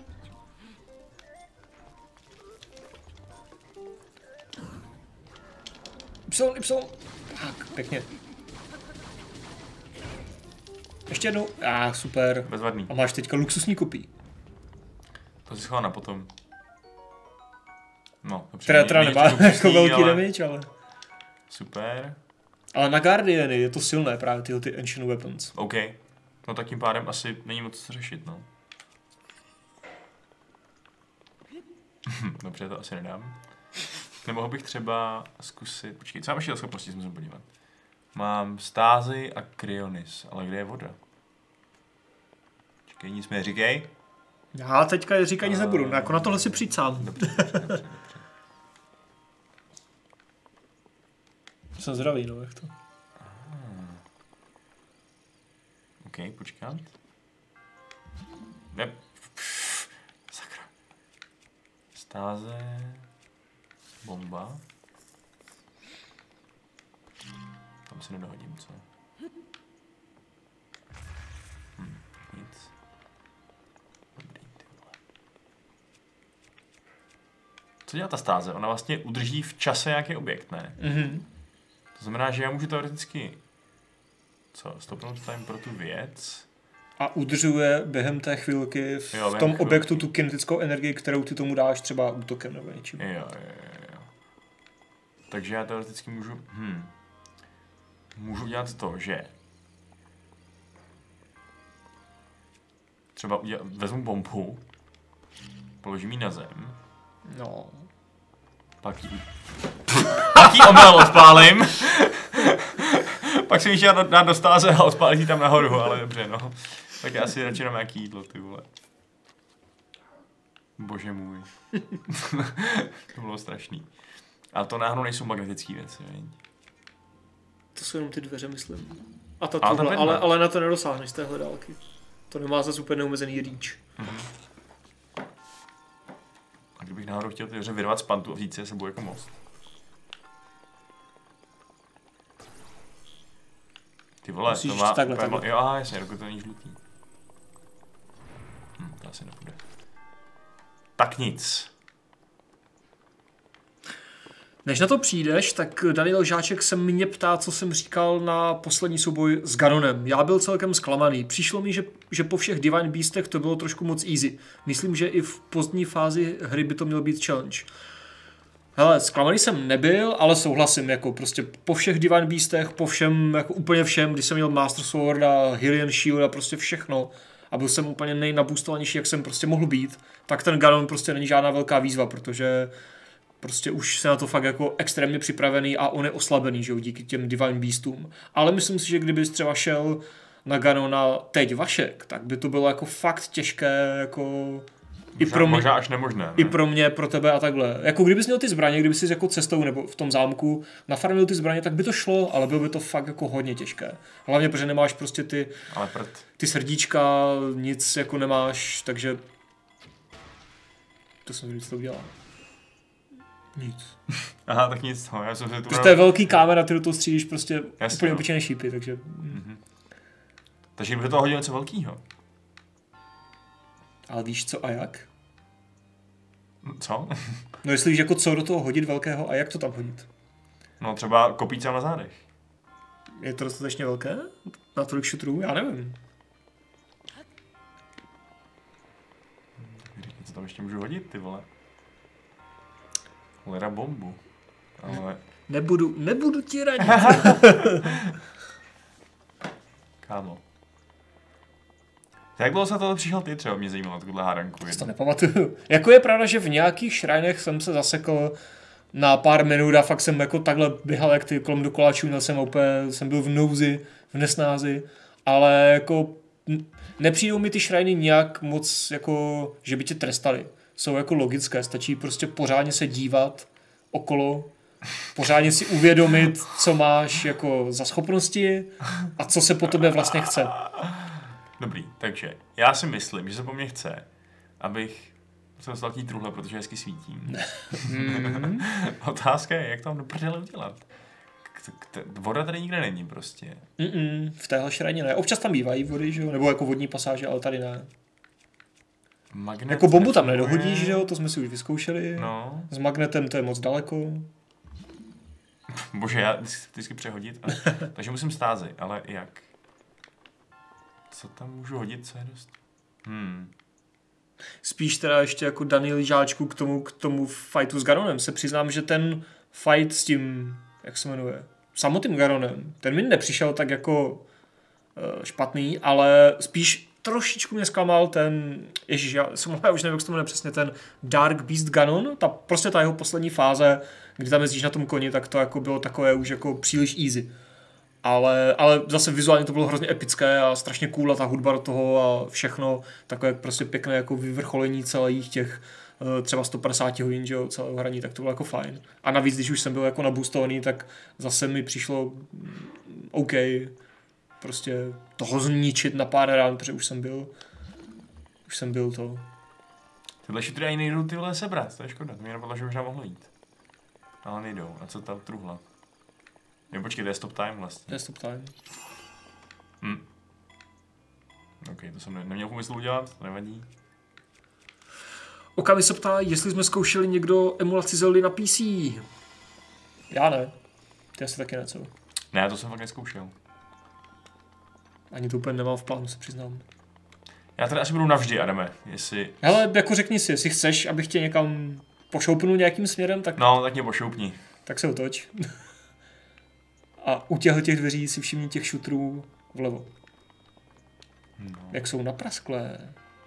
Y. Tak, pěkně. Ještě jednou. Super. Bezvadný. A máš teďka luxusní kopí. To si schoval na potom. No, to Teda nemá jako velký damage, ale... Super. Ale na Guardiany je to silné právě tyhle ty Ancient Weapons. OK. No tak tím pádem asi není moc co řešit, no. Dobře, to asi nedám. Nemohl bych třeba zkusit... Počkej, co mám ještě schopnosti, se musím podívat. Mám stázy a kryonis, ale kde je voda? Počkej, nic mi neříkej. Já teďka říkat nic nebudu, jako na tohle si přijď sám. Dobře. Jsem zdravý, no, jak to. OK, počkat. Ne. Sakra. Stáze. Bomba. Tam si nedohodím, co? Nic. Dobrý, ty vole. Co dělá ta stáze? Ona vlastně udrží v čase nějaký objekt, ne? To znamená, že já můžu teoreticky stopnout time pro tu věc. A udržuje během té chvilky v tom objektu tu kinetickou energii, kterou ty tomu dáš třeba útokem nebo něčím. Jo. Takže já teoreticky můžu dělat to, že třeba vezmu bombu, položím ji na zem. No. Pak ji omyl odpálím. Pak si ji dát do stáze a odpálit ji tam nahoru, ale dobře, no. Tak já si radši dám nějaký jídlo, ty vole. Bože můj. To bylo strašný. Ale to náhodou nejsou magnetické věci, ne? To jsou jenom ty dveře, myslím. A ta tuhle, ale na to nedosáhneš z téhle dálky. To nemá zase úplně neomezený reach. A kdybych náhodou chtěl ty dveře vyrvat z pantu a vzít si je sebou jako most. Ty vole, musíš to má... takhle. Jo, jasně, dokud to není žlutý. To asi nepůjde. Tak nic. Než na to přijdeš, tak Daniel Žáček se mě ptá, co jsem říkal na poslední souboj s Ganonem. Já byl celkem zklamaný. Přišlo mi, že po všech Divine Beastech to bylo trošku moc easy. Myslím, že i v pozdní fázi hry by to měl být challenge. Hele, zklamaný jsem nebyl, ale souhlasím, jako prostě po všech Divine Beastech, po všem, jako úplně všem, když jsem měl Master Sword a Hylian Shield a prostě všechno a byl jsem úplně nejnaboostovanější, jak jsem prostě mohl být, tak ten Ganon prostě není žádná velká výzva, protože prostě už se na to fakt jako extrémně připravený a on je oslabený, že jo, díky těm Divine Beastům. Ale myslím si, že kdybys třeba šel na Ganona teď Vašek, tak by to bylo jako fakt těžké, jako... Možná až nemožné. Ne? I pro mě, pro tebe a takhle. Jako kdybys měl ty zbraně, kdybys jsi jako cestou nebo v tom zámku nafarmil ty zbraně, tak by to šlo, ale bylo by to fakt jako hodně těžké. Hlavně, protože nemáš prostě ty srdíčka, nic jako nemáš, takže... To jsem říct, to udělal. Nic. Aha, tak nic. No, já jsem se to je velký kámera, ty do toho střílíš prostě jasně, úplně obyčejné šípy, takže... Takže kdyby to hodil něco velkýho. Ale víš co a jak? Co? No jestli víš jako co do toho hodit velkého a jak to tam hodit? No třeba kopíce na zádech. Je to dostatečně velké? Na tolik šutrů? Já nevím. Co tam ještě můžu hodit, ty vole? Lera bombu. Ale... Nebudu ti radit. Kámo. Jak dlouho se tohle přišel ty třeba, mě zajímalo takovouhle hádanku. To nepamatuju. Jako je pravda, že v nějakých šrajnech jsem se zasekl na pár minut a fakt jsem jako takhle běhal jak ty kolem dokola, čuměl jsem byl v nouzi, v nesnázi, ale jako nepřijdou mi ty šrajny nějak moc jako, že by tě trestali. Jsou jako logické, stačí prostě pořádně se dívat okolo, pořádně si uvědomit, co máš jako za schopnosti a co se po tobě vlastně chce. Dobrý, takže já si myslím, že se po mně chce, abych se dostal k té truhle, protože hezky svítím. Otázka je, jak to mám do prdele udělat. Voda tady nikde není prostě. V téhle šrajně ne. Občas tam bývají vody, že jo? Nebo jako vodní pasáže, ale tady ne. Magnet jako bombu tam nedohodíš, že jo? To jsme si už vyzkoušeli. No. S magnetem to je moc daleko. Bože, já vždycky přehodit. Takže musím stázet, ale jak? Co tam můžu hodit, co je dost? Spíš teda ještě jako daný lyžáčku k tomu fightu s Garonem. Se přiznám, že ten fight s tím, jak se jmenuje, samotným Garonem, ten mi nepřišel tak jako špatný, ale spíš trošičku mě zklamal ten, ježiš, já už nevím, jak se to jmenuje přesně, ten Dark Beast Ganon, prostě ta jeho poslední fáze, kdy tam jezdíš na tom koni, tak to jako bylo takové už jako příliš easy. Ale zase vizuálně to bylo hrozně epické a strašně cool a ta hudba do toho a všechno takové prostě pěkné jako vyvrcholení celých těch třeba 150 hodin, že jo, celého hraní, tak to bylo jako fajn. A navíc, když už jsem byl jako naboostovaný, tak zase mi přišlo OK, prostě toho zničit na pár rán, protože už jsem byl to. Tyhle šutry ani nejdou tyhle sebrat, to je škoda, to mě napadlo, že možná mohlo jít. Ale nejdou, a co ta truhla? Jo, počkej, to je stop time vlastně. To je stop time. OK, to jsem neměl v úmyslu udělat, to nevadí. Okami se ptá, jestli jsme zkoušeli někdo emulaci Zeldy na PC. Já ne. Ty asi taky ne, co? Ne, to jsem fakt neskoušel. Ani to úplně nemám v plánu, se přiznám. Já tady asi budu navždy, Adame, jestli... Hele, jako řekni si, jestli chceš, abych tě někam pošoupnul nějakým směrem, tak... No, tak mě pošoupni. Tak se otoč. A u těch dveří si všimni těch šutrů vlevo. No. Jak jsou naprasklé.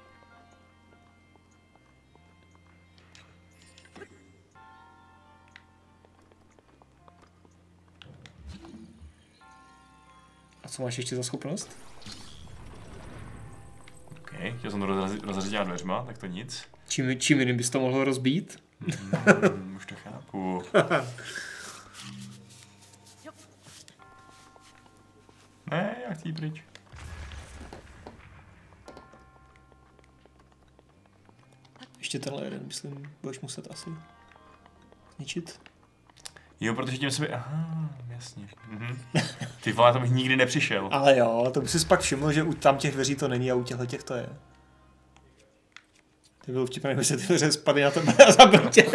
A co máš ještě za schopnost? OK, chtěl jsem to rozřadit dveřma, tak to nic. Čím jiným bys to mohl rozbít? Už to chápu. Ne, já chci jít pryč. Ještě tenhle jeden, myslím, budeš muset asi zničit. Jo, protože tím se by... Aha, jasně. Ty vole, tam bych nikdy nepřišel. Ale jo, to by si pak všiml, že u tam těch dveří to není a u těch to je. To bylo vtipné, kdyby se ty dveře spadly na tebe a zabil tě.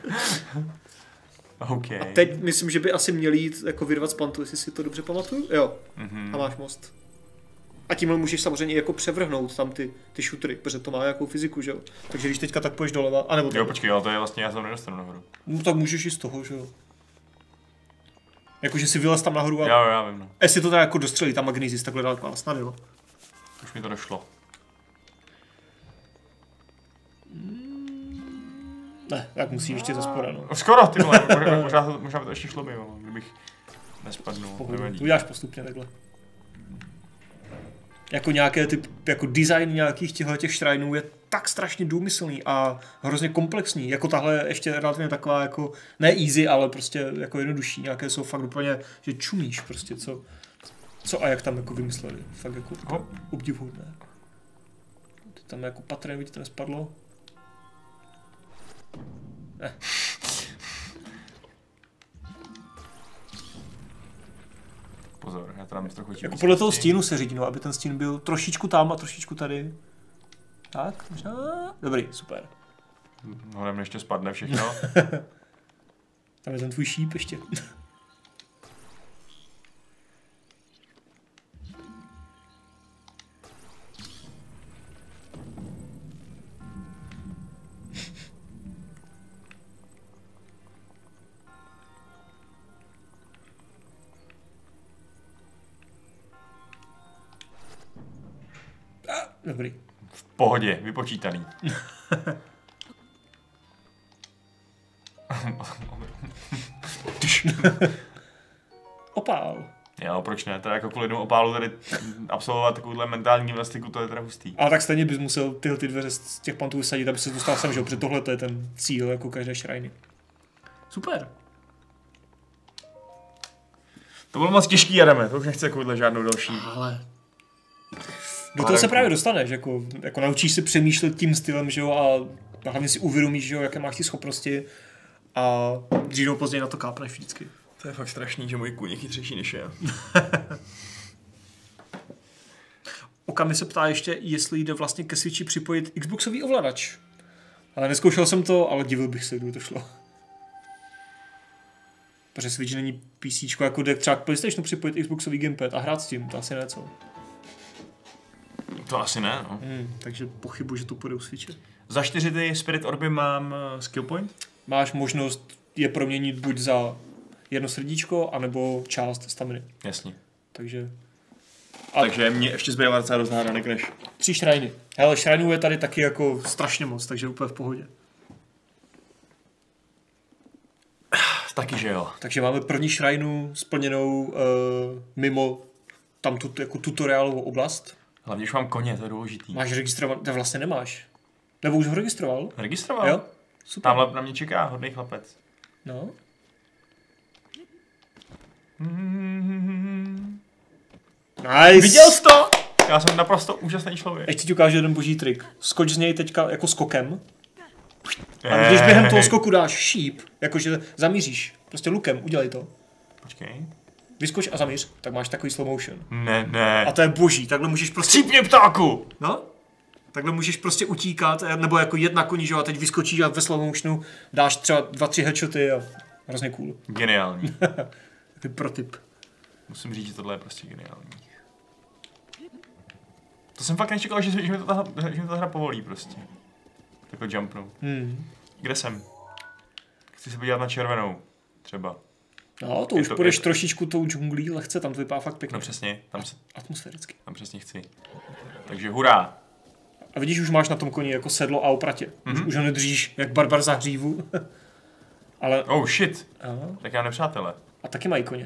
Okay. A teď myslím, že by asi měli jít jako vyrvat z pantu, jestli si to dobře pamatuju. Jo. A máš most. A tímhle můžeš samozřejmě jako převrhnout tam ty šutry, protože to má nějakou fyziku, že jo. Takže když teďka tak půjdeš doleva, anebo jo, počkej, ale to je vlastně, já se tam nedostanu nahoru. No tak můžeš i z toho, že jo. Jakože si vylez tam nahoru a... Jo, já vím, no. Jestli to tak jako dostřelí, ta magnézis takhle daleko, ale snad jo. Už mi to došlo. Ne, tak musíš ještě ze spoda, no. Skoro, ty vole, možná by to ještě šlo by, kdybych nespadnul. To uděláš postupně takhle. Jako nějaké jako design nějakých těch šrajnů je tak strašně důmyslný a hrozně komplexní. Jako tahle ještě relativně taková jako, ne easy, ale prostě jako jednodušší. Nějaké jsou fakt úplně, že čumíš prostě, co a jak tam jako vymysleli. Fakt jako obdivuhodné. Tam jako patrně, by ti to nespadlo. Ne. Pozor, já tam trochu jako podle toho stínu se řídí, no, aby ten stín byl trošičku tam a trošičku tady. Tak, možná. Dobrý, super. Hodem ještě spadne všechno. Tam je ten tvůj šíp ještě. Dobrý. V pohodě, vypočítaný. Opál. Jo, proč ne? Teda jako kvůli jednomu opálu tady absolvovat takovouhle mentální gymnastiku, to je teda hustý. A tak stejně bys musel tyhle dveře z těch pantů vysadit, aby se dostal sem, že jo? Protože tohle to je ten cíl jako každé šrajny. Super. To bylo moc těžký, Adame, to už nechci takovouhle žádnou další. Ale Do toho se právě dostaneš, jako naučíš se přemýšlet tím stylem, že jo, a hlavně si uvědomíš, že jo, jaké máš ty schopnosti a dřív nebo později na to kápneš vždycky. To je fakt strašný, že můj kůň je chytřejší než já. Okami se ptá ještě, jestli jde vlastně ke Switchi připojit Xboxový ovladač. Ale neskoušel jsem to, ale divil bych se, kdyby to šlo. Protože Switch není PC, jako jde třeba k PlayStationu připojit Xboxový gamepad a hrát s tím, to asi ne, co? To asi ne, no. Takže pochybuji, že to půjde u Switche. Za 4 ty Spirit Orby mám skill point? Máš možnost je proměnit buď za jedno srdíčko, anebo část staminy. Jasně. Takže mě ještě zbývá docela dost hádanek než. 3 šrajny. Hele, šrajnů je tady taky jako strašně moc, takže úplně v pohodě. Taky, že jo. Takže máme první šrajnu splněnou mimo tam jako tutoriálovou oblast. Hlavně, už mám koně, to je důležitý. Máš registrovat, to vlastně nemáš. Nebo už ho registroval? Registroval? Jo, super. Tamhle na mě čeká hodný chlapec. No. Nice. Viděl jsi to? Já jsem naprosto úžasný člověk. Ještě ti ukážu jeden boží trik. Skoč z něj teďka jako skokem. A když během toho skoku dáš šíp, jakože zamíříš, prostě lukem, udělej to. Počkej. Vyskoč a zamíř, tak máš takový slow motion. Ne. A to je boží, takhle můžeš prostě... Chcípně ptáku! No? Takhle můžeš prostě utíkat, nebo jako jet na koni, že a teď vyskočíš a ve slow motionu dáš třeba 2-3 headshoty a hrozně cool. Geniální. Takový protip. Musím říct, že tohle je prostě geniální. To jsem fakt nečekal, že mi to ta hra povolí prostě. Takhle jumpnout. Kde jsem? Chci se podívat na červenou. Třeba. No, to už půjdeš trošičku tou džunglí, lehce, tam to vypadá fakt pěkně. No přesně. Atmosféricky. Tam přesně chci. Takže hurá. A vidíš, už máš na tom koni jako sedlo a opratě. Už ho nedržíš jak barbar za hřívu. Ale... Oh shit. Aha. Tak já nepřátelé. A taky mají koně.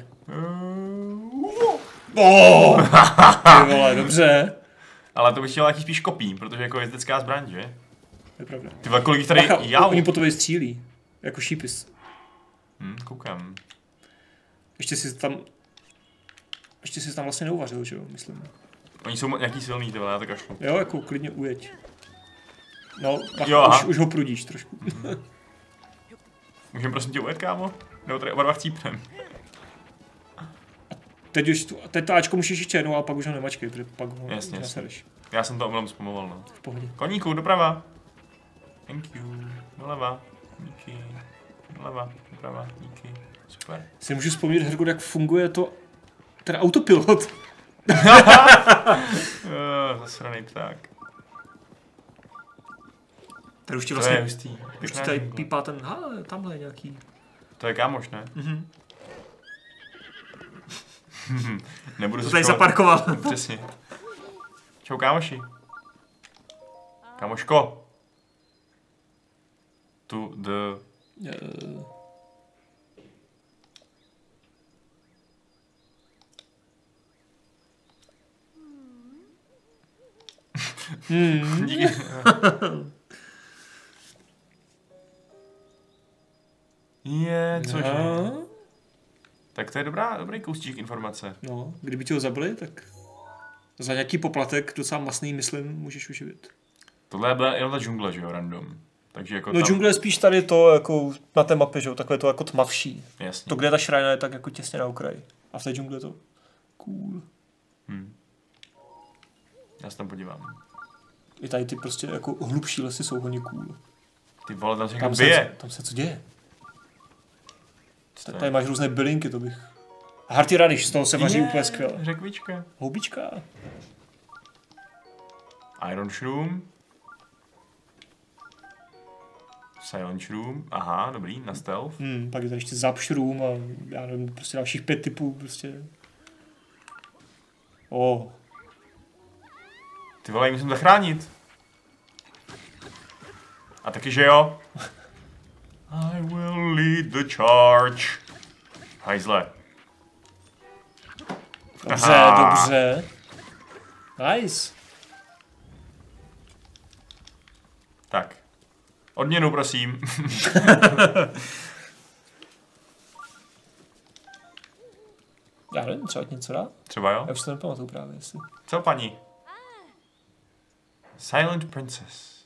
Ty vole, dobře. Ale to bych chtěl nějaký spíš kopí, protože jako jezdecká zbraň, že? To je pravda. Ty vole, kolik tady Oni po tobě střílí. Jako šípis. Koukám. Ještě si tam vlastně neuvařil, že jo, myslím. Oni jsou nějaký silný, ty vole, já to kašlu. Jo, jako klidně ujeď. No, už ho prudíš trošku. Můžeme prosím tě ujet, kámo? Nebo tady oba dva chcípnem. Teď to Ačko můžeš ještě jednou, ale pak už ho nemačkej, protože pak ho nasereš. Já jsem to omylem zpomoval, no. V pohodě. Koníku, doprava. Thank you. Doleva. Díky. Doleva. Doprava. Díky. Super. Si můžu vzpomínat, Hergod, jak funguje ten autopilot. Zasranej pták. Tady už ti vlastně... To je hustý. Už ti tady pípá ten, tamhle je nějaký. To je kámoš, ne? Nebudu to tady zaparkoval. Přesně. Čau kámoši. Kámoško. To the... Díky. Cože? Tak to je dobrý kousíček informace. No, kdyby ti ho zabili, tak za nějaký poplatek docela masný, myslím, můžeš uživit. Tohle byla jenom ta džungle, že jo, random. Takže jako no džungle je spíš tady to, jako na té mapě, že jo, takhle to jako tmavší. Jasně. To, kde ta šrajna je tak jako těsně na okraji. A v té džungle je to cool. Já se tam podívám. I tady ty prostě jako hlubší lesy jsou hodně cool. Ty vole, tam se někdo bije. Tam se co děje? Tady máš různé bylinky, to bych... Hearty radish, z toho se vaří úplně skvěle. Řekvička. Houbička. Iron shroom. Silent shroom. Aha, dobrý, na stealth. Pak je tady ještě zap shroom a já nevím, prostě dalších 5 typů, prostě. Ty vole, musím zachránit. A taky, že jo? I will lead the charge. Hajzle. Dobře. Nice. Tak. Odměnu, prosím. Já nevím, třeba něco dá? Třeba jo? Já už to nepamatuju právě, jestli. Co, paní? Silent Princess.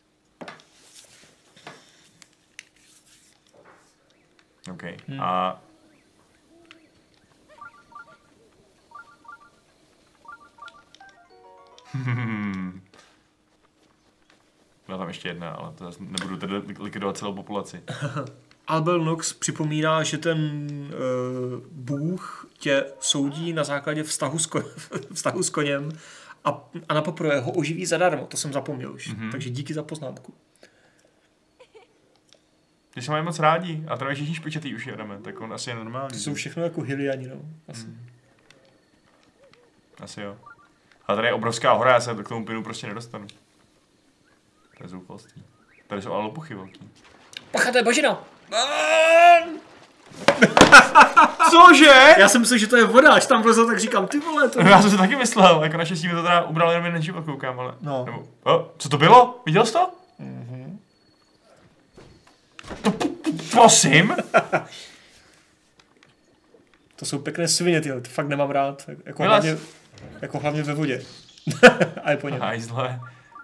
OK. A... Byla tam ještě jedna, ale to nebudu tedy likvidovat celou populaci. Albel Nox připomíná, že ten bůh tě soudí na základě vztahu s koněm a na poprvé ho oživí zadarmo. To jsem zapomněl už. Takže díky za poznámku. Když se mají moc rádi, a teda všichni špičatý už jedeme, tak on asi je normální. To jsou všechno jako Hyliani, no. Asi. Asi jo. A tady je obrovská hora, já se k tomu plynu prostě nedostanu. To je zoufalství. Tady jsou ale lopuchy velký. Pacha, to je bažina! Cože? Já jsem myslel, že to je voda, až tam vlezl, tak říkám, ty vole, to... Já jsem si taky myslel, jako naštěstí mi to teda ubral jenom jeden život, koukám, ale... No. Nebo, co to bylo? Viděl jsi to? Prosím? To jsou pěkné svině, tyhle, to fakt nemám rád. Jako hlavně ve vodě. A je po něm. Hajzle.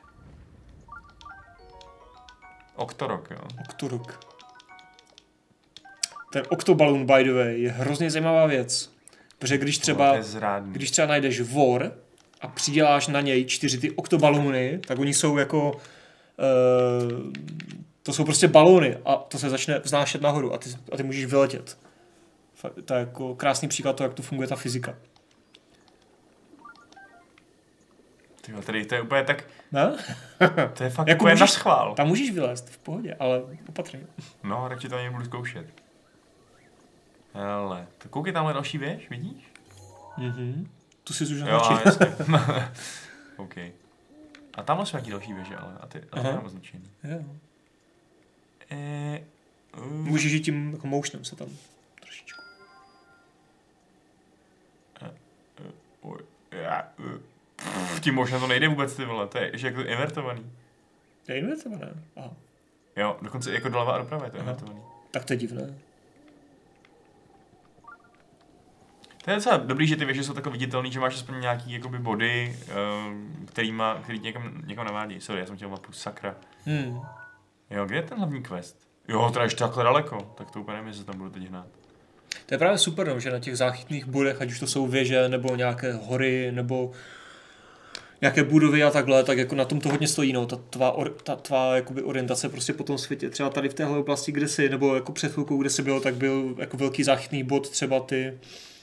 Oktorok, jo. Oktorok. Ten Octoballoon, by the way, je hrozně zajímavá věc. Protože když třeba najdeš vor a přiděláš na něj 4 ty oktobalóny, tak oni jsou jako... to jsou prostě balóny a to se začne vznášet nahoru a ty můžeš vyletět. To je jako krásný příklad toho, jak tu funguje ta fyzika. Tyjo, tady to je úplně tak... Ne? To je fakt jako úplně naschvál. Tam můžeš vylézt v pohodě, ale opatrně. No, radši to ani nebudu zkoušet. Hele, tak koukej, tamhle další věž, vidíš? Tu si už naznačil. Jo, jasně. OK. A tamhle jsou nějaký další věže, ale a ty mám označený. Jo. Můžeš jít tím jako motionem se tam trošičku. Tím motionem to nejde vůbec, ty vole, to je jako invertovaný. To je invertované? Aha. Jo, dokonce jako doleva a doprava je to invertovaný. Tak to je divné. To je docela dobrý, že ty věže jsou takové viditelné, že máš aspoň nějaký jakoby body, který někam navádí. Sorry, já jsem chtěl mapu, sakra. Jo, kde je ten hlavní quest? Jo, to je ještě takhle daleko, tak to úplně nevím, jestli tam budu teď hnát. To je právě super, no, že na těch záchytných bodech, ať už to jsou věže, nebo nějaké hory, nebo nějaké budovy a takhle, tak jako na tom to hodně stojí, no, ta tvá jakoby orientace prostě po tom světě. Třeba tady v téhle oblasti, kde jsi, nebo jako před chvilkou, kde jsi byl, tak byl jako velký záchytný bod, třeba ty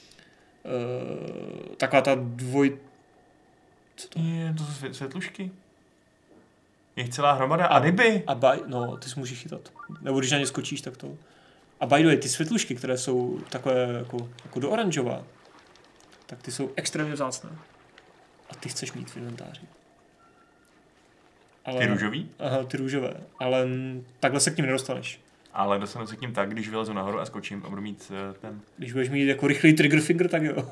taková ta Co to je? To jsou světlušky? Je jich celá hromada a ryby. No, ty si můžeš chytat. Nebo když na ně skočíš, tak to. A by the way, ty světlušky, které jsou takové jako do oranžová, tak ty jsou extrémně vzácné. A ty chceš mít v inventáři. Ale, ty růžový? Aha, ty růžové. Ale takhle se k ním nedostaneš. Ale dostanu se k ním tak, když vylezu nahoru a skočím a budu mít ten... Když budeš mít jako rychlý trigger finger, tak jo.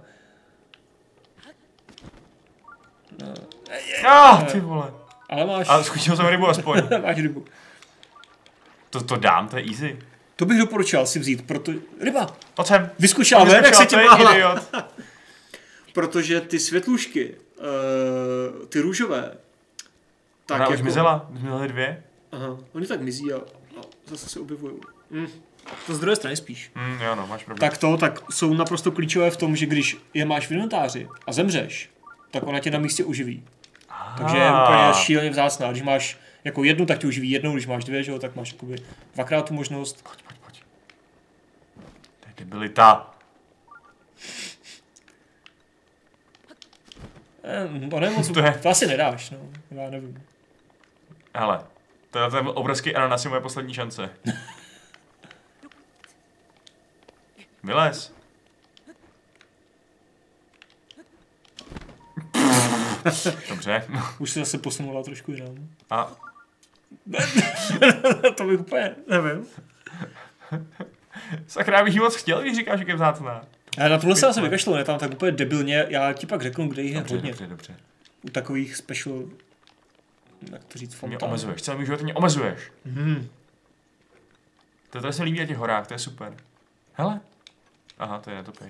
Ty vole. Ale máš... Ale skočil jsem rybu aspoň. Máš rybu. To dám, to je easy. To bych doporučil si vzít, protože... Ryba! Pojď sem. Vyzkoušela ven, jak se tě máhla. Idiot. Protože ty světlušky, ty růžové, tak ona jako... už zmizela 2. Aha, oni tak mizí a zase se objevují. To z druhé strany spíš. Jo, no, máš pravdu. Tak jsou naprosto klíčové v tom, že když je máš v inventáři a zemřeš, tak ona tě na místě uživí. Takže je úplně šíleně vzácná. Když máš jako jednu, tak tě uživí jednou, když máš 2, že jo, tak máš jakoby 2krát tu možnost. Pojď. To je debilita. To asi nedáš, no. Já nevím. Hele, ten obrovský ananas je moje poslední šance. Vylez. Dobře. Už se zase posunula trošku jinam. A? To bych úplně nevím. Sakra, já bych jí moc chtěl, když říkáš, že je vzácná. Já na tohle se asi vykašlu, ne tam tak úplně debilně. Já ti pak řeknu, kde jich je hodně. Dobře. U takových special, jak to říct, fontán. Mě omezuješ, celý život mě omezuješ. To se líbí na těch horách, to je super. Hele. Aha, to je netopej.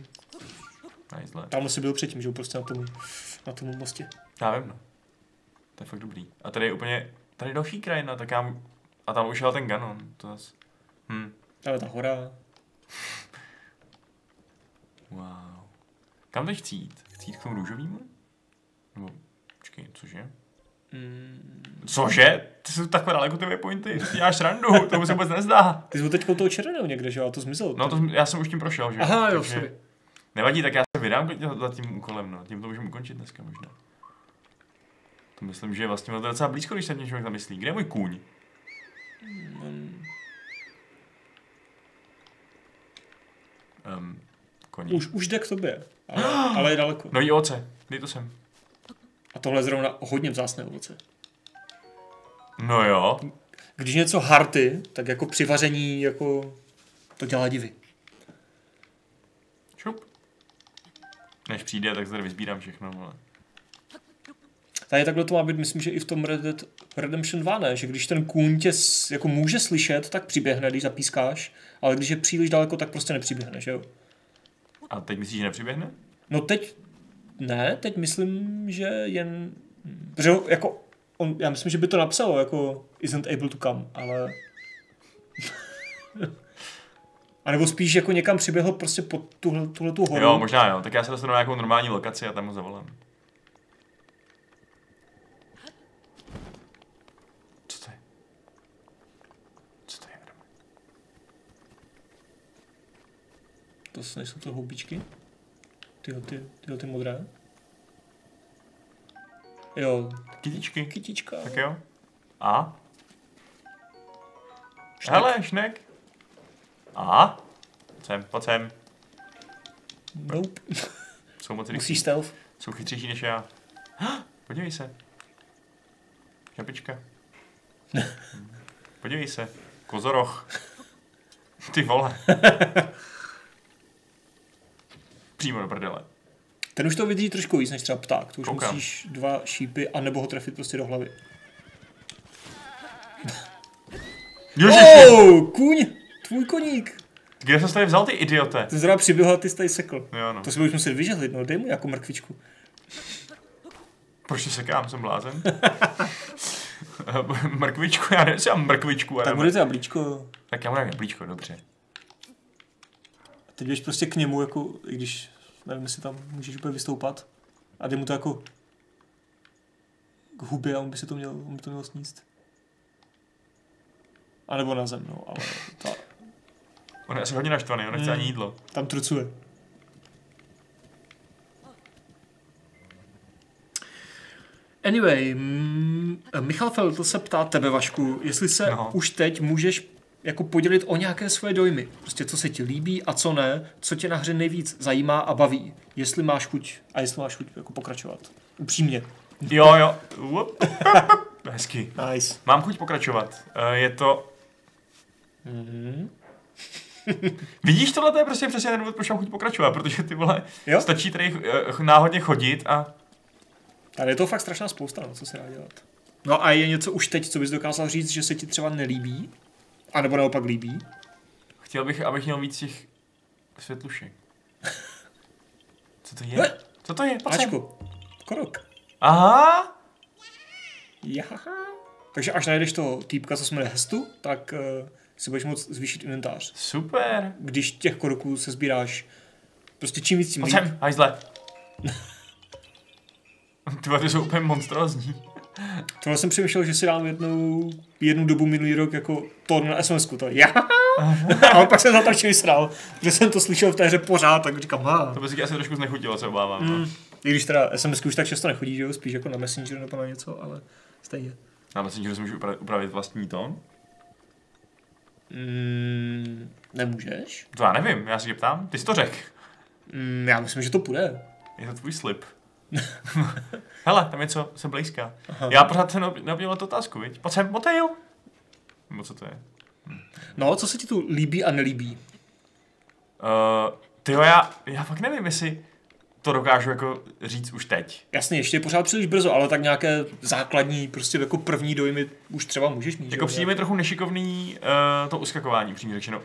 Tam si byl předtím, že jo, prostě na tom mostě. Já vím, no. To je fakt dobrý. A tady je úplně, tady je další krajina, tak já, a tam už jel ten Ganon, to zase. Ale ta hora. Wow. Kam teď chci jít? Chci jít k tomu růžovýmu? Nebo, počkej, cože? Cože? Ty jsou takhle daleko ty waypointy, ty děláš srandu, tomu se vůbec nezdá. Ty jsi teď toho červeného někde, že jo? A to zmizel. No to, já jsem už tím prošel, že jo? Aha, jo, sorry. Nevadí, tak já se vydám za tím úkolem, no. Tím to můžeme ukončit dneska možná. To myslím, že je vlastně to docela blízko, když se mě člověk zamyslí. Kde je můj kůň? Koní. Už jde k tobě, ale je daleko. No i ovoce, dej to sem. A tohle je zrovna hodně vzácné ovoce. No jo. Když něco harty, tak jako při vaření jako to dělá divy. Šup. Než přijde, tak tady vyzbírám všechno, ale... Tady takhle to má být, myslím, že i v tom Red Dead Redemption 2, ne? Že když ten kůň tě jako může slyšet, tak přiběhne, když zapískáš, ale když je příliš daleko, tak prostě nepřiběhne, že jo? A teď myslíš, že nepřiběhne? No teď ne, teď myslím, že jen... Protože jako já myslím, že by to napsalo jako isn't able to come, ale... A nebo spíš jako někam přiběhl prostě pod tuhletu horu. Jo, možná jo, tak já se dostanu na nějakou normální lokaci a tam ho zavolám. Co to je? Co to je, Adam? To nejsou to houbičky? Tyhle ty modré? Jo. Kytičky. Kytička. Tak jo. A? Šnek. Hele, šnek. A? Pojď sem. Nope. Jsou moc Musíš rychlí. stealth. Jsou chytřejší než já. Podívej se. Žabička. Podívej se. Kozoroch. Ty vole. Přímo do prdele. Ten už to vydrží trošku víc než třeba pták. To už Koukám. musíš 2 šípy, anebo ho trefit prostě do hlavy. Kůň! Tvůj koník! Kde jsi tady vzal, ty idiote? Ten zrovna přiběhl a ty jsi tady sekl. Jo, no. To si budeš muset vyžehlit, no dej mu jako mrkvičku. Proč sekám, jsem blázen? Mrkvičku, já nevím, mrkvičku. Tak bude to jablíčko. Tak já mu dám jablíčko, dobře. A teď jdeš prostě k němu, jako, i když, nevím, jestli tam můžeš úplně vystoupat. A dej mu to jako k hubě a on by to měl sníst. A nebo na zem, no, ale On je asi hodně naštvaný, on nechce ani jídlo. tam trucuje. Anyway, Michal Feltl se ptá tebe, Vašku, jestli se už teď můžeš jako podělit o nějaké svoje dojmy. Prostě co se ti líbí a co ne, co tě na hře nejvíc zajímá a baví. Jestli máš chuť jako pokračovat. Upřímně. Jo. Hezky. Nice. Mám chuť pokračovat. Je to... Vidíš, tohle to je prostě přesně ten důvod, proč mám chuť pokračovat, protože ty vole, stačí tady náhodně chodit a... Tady je to fakt strašná spousta, no, co se dá dělat. No a je něco už teď, co bys dokázal říct, že se ti třeba nelíbí? A nebo naopak líbí? Chtěl bych, abych měl víc těch světlušek. Co to je? Co to je? Ačko. Korok. Aha. Jaha. Takže až najdeš toho týpka, co se jmenuje Hestu, tak si budeš moct zvýšit inventář. Super. Když těch koroků se sbíráš prostě čím víc, tím líp. Pojď sem, hajzle. Ty jsou úplně monstrózní. Tohle jsem přemýšlel, že si dám jednu dobu minulý rok jako to na SMS-ku, to já. Ale pak jsem zatračil vysral, že jsem to slyšel v té hře pořád, tak říkám, To by si asi trošku znechutilo, se obávám. I když teda SMS-ky už tak často nechodí, že jo, spíš jako na Messenger nebo na něco, ale stejně. Na Messengeru si můžu upravit vlastní tón? Nemůžeš? To já nevím, já si tě ptám. Ty jsi to řekl. Já myslím, že to půjde. Je to tvůj slib. Hele, tam je co, jsem blízká. Já pořád jsem neobdělal tu otázku, viď? Pojď sem, motejl. Nebo co to je? No, co se ti tu líbí a nelíbí? Tyjo, já fakt nevím, jestli to dokážu jako říct už teď. Jasně, ještě je pořád příliš brzo, ale tak nějaké základní, prostě jako první dojmy už třeba můžeš mít. Jako přijde mi trochu nešikovný to uskakování, přímě řečeno.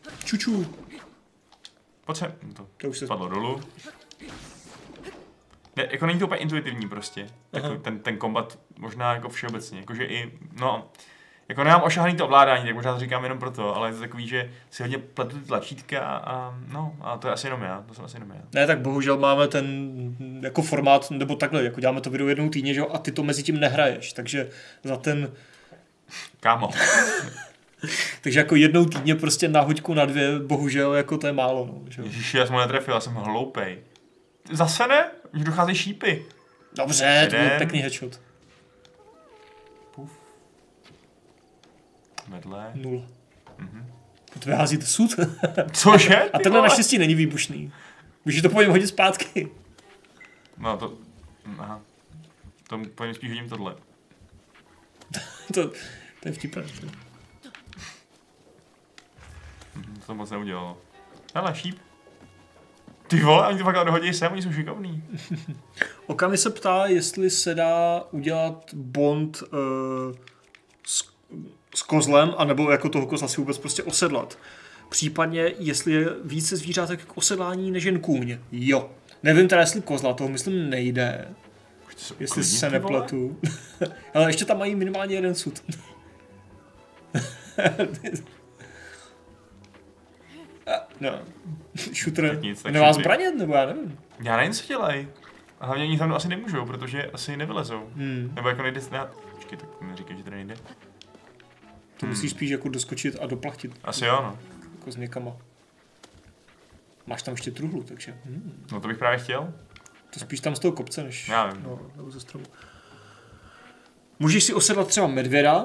Čuču. Pojď sem. To už se spadlo dolů. Ne, jako není to úplně intuitivní prostě. Takový ten kombat možná jako všeobecně. Jakože i, no, jako nemám ošahaný to ovládání, tak možná to říkám jenom proto, ale je to takový, že si hodně pletu ty tlačítka a to je asi jenom já, to jsem asi jenom já. Ne, tak bohužel máme ten jako formát, nebo takhle, jako děláme to video jednou týdně, že jo, a ty to mezi tím nehraješ, takže za ten... Kámo. Takže jako jednou týdně prostě na hoďku na 2, bohužel, jako to je málo, no, že jo. Ježiši, já jsem ho netrefil, já jsem hloupej. Zase ne? Už docházejí šípy. Dobře, to byl pěkný headshot. Puf. Vedle. 0. To vyházíte sud. Cože? A tenhle naštěstí není výbušný. Můžeš to po něm hodit zpátky. No to... Aha. To po něm spíš hodím tohle. to je vtipné. To moc neudělalo. Hele, šíp. Ty vole, oni to fakt dohodí sem, oni jsou šikovný. Okami se ptá, jestli se dá udělat bond s kozlem, anebo jako toho kozla si vůbec prostě osedlat. Případně, jestli je více zvířátek k osedlání než jen kůň. Jo. Nevím teda, jestli kozla, toho myslím nejde. Jestli se nepletu. Ale ještě tam mají minimálně jeden sud. No. Shooter nemá zbraně, nebo já nevím. Já nevím, co dělají. A hlavně oni tam asi nemůžou, protože asi nevylezou. Nebo jako nejde snad. Počkej, tak neříkej, že tady nejde. To musíš spíš jako doskočit a doplachtit. Asi jo, no. Jako s někama. Máš tam ještě truhlu, takže... No to bych právě chtěl. To spíš tam z toho kopce, než... Já vím. No, nebo ze stromu. Můžeš si osedlat třeba medvěda.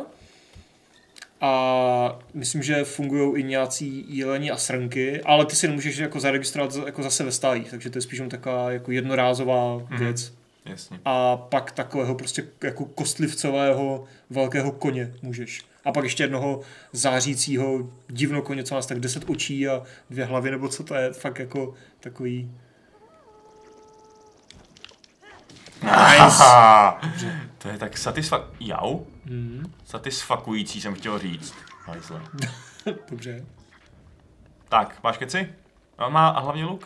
A myslím, že fungují i nějací jeleni a srnky, ale ty si nemůžeš jako zaregistrovat jako zase ve stájích, takže to je spíš taková jako jednorázová věc. Jasně. A pak takového prostě jako kostlivcového velkého koně můžeš. A pak ještě jednoho zářícího divnokoně, co má tak 10 očí a 2 hlavy, nebo co to je, fakt jako takový... Nice! To je tak satisfakující, jsem chtěl říct. Hajzle. Dobře. Tak, máš keci? A hlavně luk?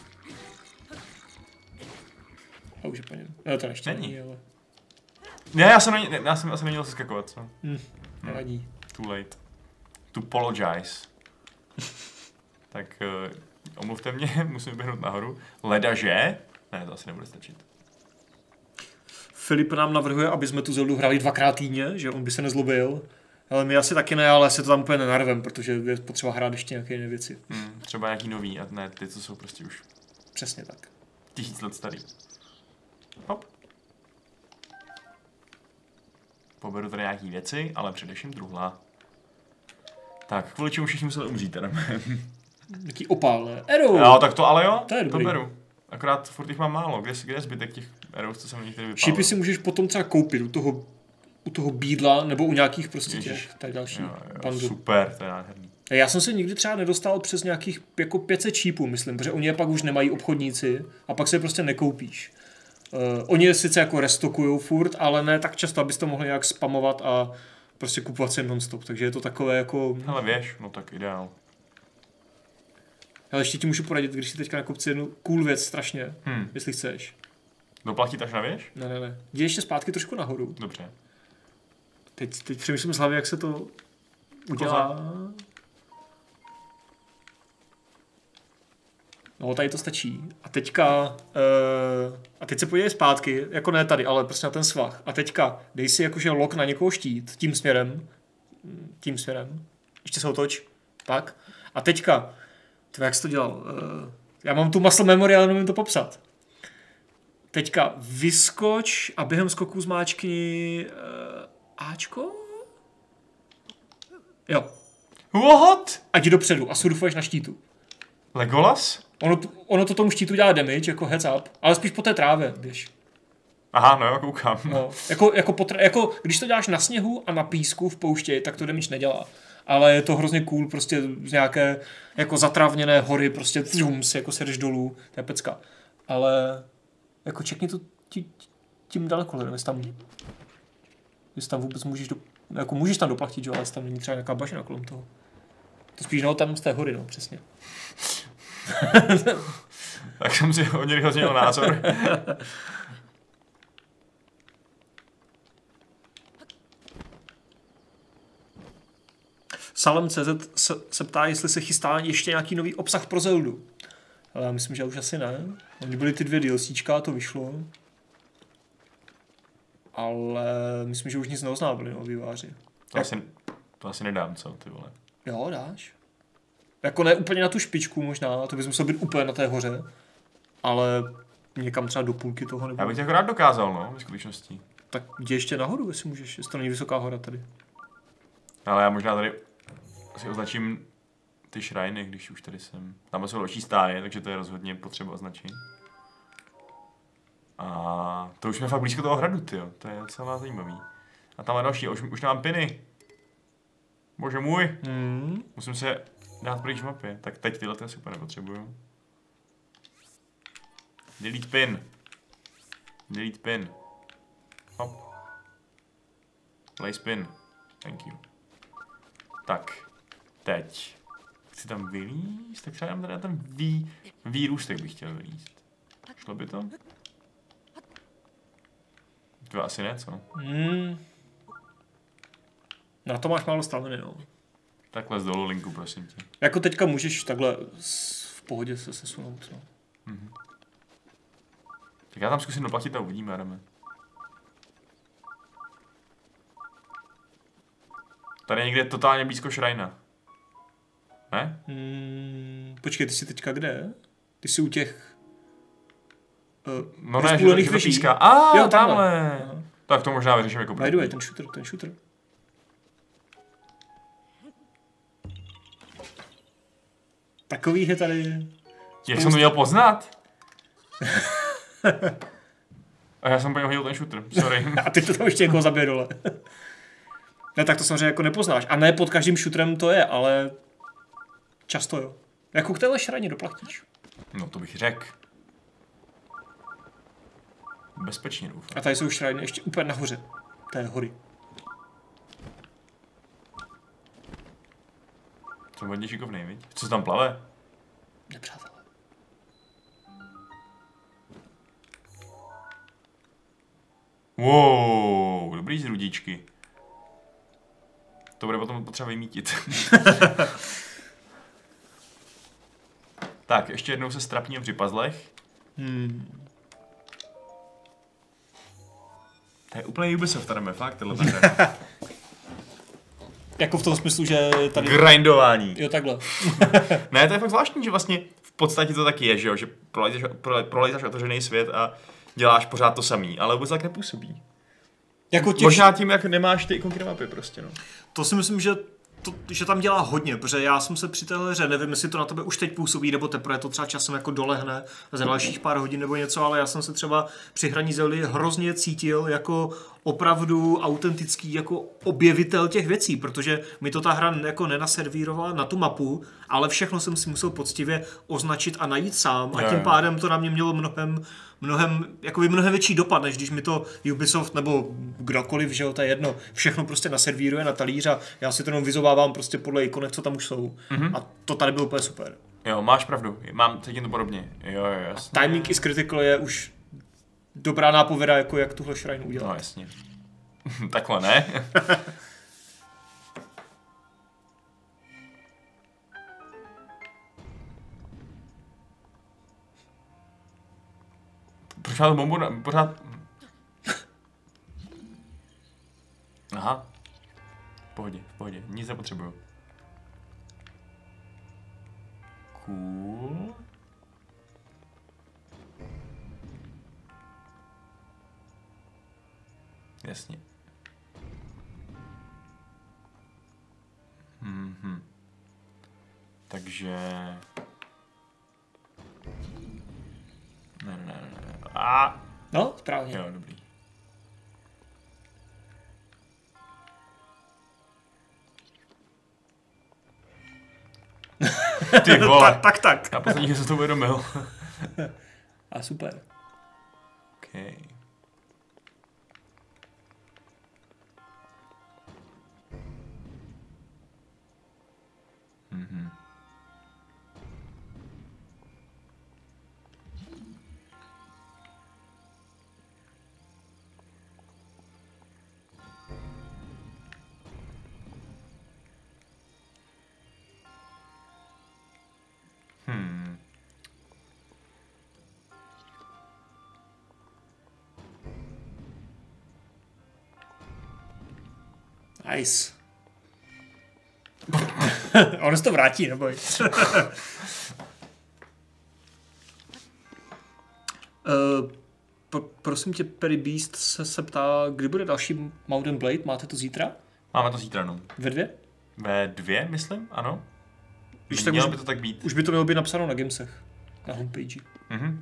A už je po něm. No to ještě není, ale... Ne, já jsem asi neměl skakovat, co? Nevadí. Too late. To apologize. Tak omluvte mě, musím běhnout nahoru. Ledaže? Ne, to asi nebude stačit. Filip nám navrhuje, aby jsme tu Zeldu hráli 2krát týdně, že on by se nezlobil. Ale my asi taky ne, ale se to tam úplně nenarvem, protože je potřeba hrát ještě nějaké jiné věci. Třeba nějaký nový, a ne ty, co jsou prostě už... Přesně tak. 1000 let starý. Hop. Poberu tady nějaký věci, ale především truhla. Tak, kvůli čemu všichni museli umřít teda. Jaký opál, ne? Arrow! Jo, tak to ale jo, to beru. Akorát furt jich mám málo, kde je zbytek těch arrows, co jsem některý vypálil. Šípy si můžeš potom třeba koupit u toho bídla, nebo u nějakých prostě těch, tak další bandů. Super, to je nádherný. Já jsem se nikdy třeba nedostal přes nějakých jako 500 šípů, myslím, protože oni je pak už nemají obchodníci a pak se je prostě nekoupíš. Oni je sice jako restokujou furt, ale ne tak často, abyste mohli nějak spamovat a prostě kupovat si non-stop, takže je to takové jako... Hele, věš, no tak ideál. Ale ještě ti můžu poradit, když si teďka nakupci jednu cool věc strašně, jestli chceš. Doplatit až na věž? Ne. Jdi ještě zpátky trošku nahoru. Dobře. Teď přemýšlím z hlavy, jak se to udělá. No, tady to stačí. A teďka... a teď se podívej zpátky, jako ne tady, ale prostě na ten svah. A teďka dej si jakože lock na někoho štít, tím směrem. Ještě se otoč. Tak. A teďka... jak jsi to dělal? Já mám tu muscle memory, ale nevím to popsat. Teďka vyskoč a během skoku zmáčkni Ačko? Jo. What? A jdi dopředu a surfuješ na štítu. Legolas? Ono to tomu štítu dělá damage, jako heads up, ale spíš po té trávě, běž. Aha, no, koukám. No, jako když to děláš na sněhu a na písku v poušti, tak to damage nedělá. Ale je to hrozně cool, prostě z nějaké jako zatravněné hory, prostě jako se jdeš dolů, to je pecka. Ale jako čekni to tím daleko, nevím, jestli tam vůbec můžeš tam doplatit, jo, ale tam není třeba nějaká bažina kolem toho. To spíš tam z té hory, no, přesně. Tak jsem si o něj hrozně názor. Salem.cz se ptá, jestli se chystá ještě nějaký nový obsah pro Zeldu. Ale já myslím, že už asi ne. Oni byly ty 2 DLCčka, to vyšlo. Ale myslím, že už nic neoznámili, no, výváři. To asi nedám, co, ty vole. Jo, dáš. Jako ne úplně na tu špičku možná, to bys musel být úplně na té hoře. Ale někam třeba do půlky toho nebo. Já bych tě rád dokázal, no, ve skutečnosti. Tak jdi ještě nahoru, jestli můžeš, jestli to není vysoká hora tady. Ale já možná tady si označím ty shriny, když už tady jsem. Tam jsou další stáje, takže to je rozhodně potřeba označit. A to už jsme fakt blízko toho hradu, tyjo. To je docela zajímavý. A tam je další, už nemám piny. Bože můj. Musím se dát pryč v mapě. Tak teď tyhle ty super nepotřebuju. Delete pin. Delete pin. Hop. Place pin. Thank you. Tak. Teď. Chci tam vylízt? Tak třeba tady ten výrůstek bych chtěl vylízt. Šlo by to? To asi ne, co? Na to máš málo staminy, no. Takhle z dolu linku, prosím tě. Jako teďka můžeš takhle v pohodě se sesunout, no. Tak já tam zkusím doplatit a uvidíme, Adame. Tady je někde totálně blízko šrajna. Ne? Počkej, ty jsi teďka kde? Ty jsi u těch... no ne, že to píská. Jo, tamhle. Tak to možná vyřeším jako první. By the way, ten shooter. Takový je tady... Jak jsem to měl poznat? A já jsem po něm hodil ten shooter, sorry. A ty to tam ještě někoho zabije dole. Ne, tak to samozřejmě jako nepoznáš. A ne pod každým shooterem to je, ale... Často jo. Jako k téhle šraně doplatíš. No to bych řekl. Bezpečně doufám. A tady jsou šrajny ještě úplně nahoře. Té hory. Jsem hodně šikovnej, viď? Co se tam plave? Nepřátelé. Wow, dobrý zrudíčky. To bude potom potřeba vymítit. Tak, ještě jednou se strapním při puzzlech. To je úplně Ubisoft, tady fakt, tohle hra. Jako v tom smyslu, že tady... Grindování. Jo, takhle. Ne, to je fakt zvláštní, že vlastně v podstatě to taky je, že jo, že prolejzáš otevřený svět a děláš pořád to samý, ale vůbec tak nepůsobí. Jako možná tím, jak nemáš ty ikonky na mapě prostě, no. To si myslím, že tam dělá hodně, protože já jsem se při téhle hře, nevím, jestli to na tebe už teď působí, nebo teprve to třeba časem jako dolehne za dalších pár hodin nebo něco, ale já jsem se třeba při hraní Zeldy hrozně cítil jako opravdu autentický jako objevitel těch věcí, protože mi to ta hra jako nenaservírovala na tu mapu, ale všechno jsem si musel poctivě označit a najít sám a tím pádem to na mě mělo mnohem větší dopad, než když mi to Ubisoft nebo kdokoliv, že jo, to je jedno, všechno prostě naservíruje na talíř a já si to jenom vyzobávám prostě podle ikonek, co tam už jsou. A to tady bylo úplně super. Jo, máš pravdu, cítím to podobně. Jo, jasně. Timing is critical je už dobrá nápověda, jako jak tuhle shrine udělat. No jasně. Takhle ne? Proč má to bombu pořád... Aha. V pohodě. Nic nepotřebuju. Cool. Jasně. Takže... Ne. No, správně. Jo, dobrý. Ty vole. tak. Já poslední, že se to uvědomil. A super. Okay. Nice. Ono se to vrátí, neboj. Prosím tě, Perry Beast se ptá, kdy bude další Mountain Blade? Máte to zítra? Máme to zítra, no. Ve 2? Ve 2, myslím, ano. Tak Mělo by to tak být. Už by to mělo být napsáno na Gamesech. Na homepage. Mhm.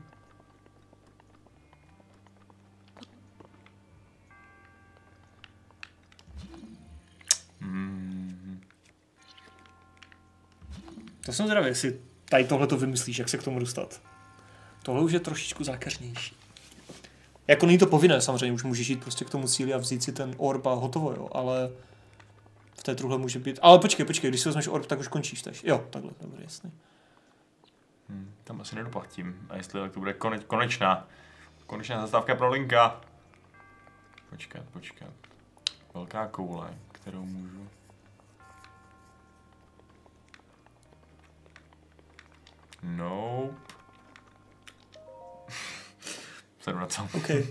To jsem zvědavý, jestli tady tohle to vymyslíš, jak se k tomu dostat. Tohle už je trošičku zákeřnější. Jako není to povinné, samozřejmě, už můžeš jít prostě k tomu cíli a vzít si ten orb a hotovo, jo, ale v té truhle může být... Ale počkej, když si vezmeš orb, tak už končíš tež. Jo, takhle, dobrý, jasný. Tam asi nedoplatím. A jestli to bude konečná zastávka pro Linka. Počkat. Velká koule, kterou můžu... Nope. Sedu na to. Okay.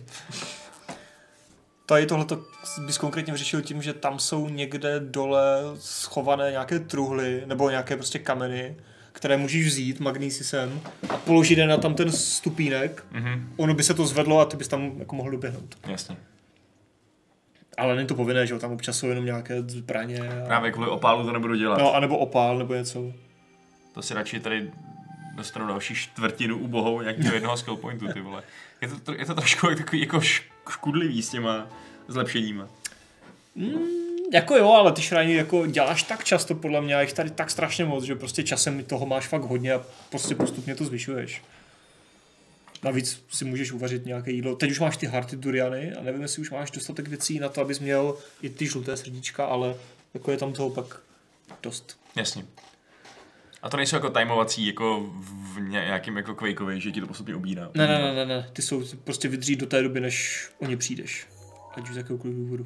Tady tohleto bys konkrétně vyřešil tím, že tam jsou někde dole schované nějaké truhly nebo nějaké prostě kameny, které můžeš vzít magnesisem a položit je na tam ten stupínek. Mm-hmm. Ono by se to zvedlo a ty bys tam jako mohl doběhnout. Jasně. Ale není to povinné, že jo, tam občas jsou jenom nějaké zbraně. A... Právě kvůli opálu to nebudu dělat. No, anebo opál, nebo něco. To si radši tady dostanu další čtvrtinu ubohou nějakého jednoho skill pointu, ty vole. Je to trošku takový jako škudlivý s těma zlepšeníma. Jako jo, ale ty šrány jako děláš tak často, podle mě, a jich tady tak strašně moc, že prostě časem toho máš fakt hodně a prostě postupně to zvyšuješ. Navíc si můžeš uvařit nějaké jídlo. Teď už máš ty Hearty Duriany a nevím, jestli už máš dostatek věcí na to, abys měl i ty žluté srdíčka, ale jako je tam toho pak dost. Jasně. A to nejsou jako timeovací, jako v nějakým jako Quakeovi, že ti to postupně ubírá. Ne. Ty jsou prostě vydřít do té doby, než o ně přijdeš. Ať už z jakéhokoliv důvodu.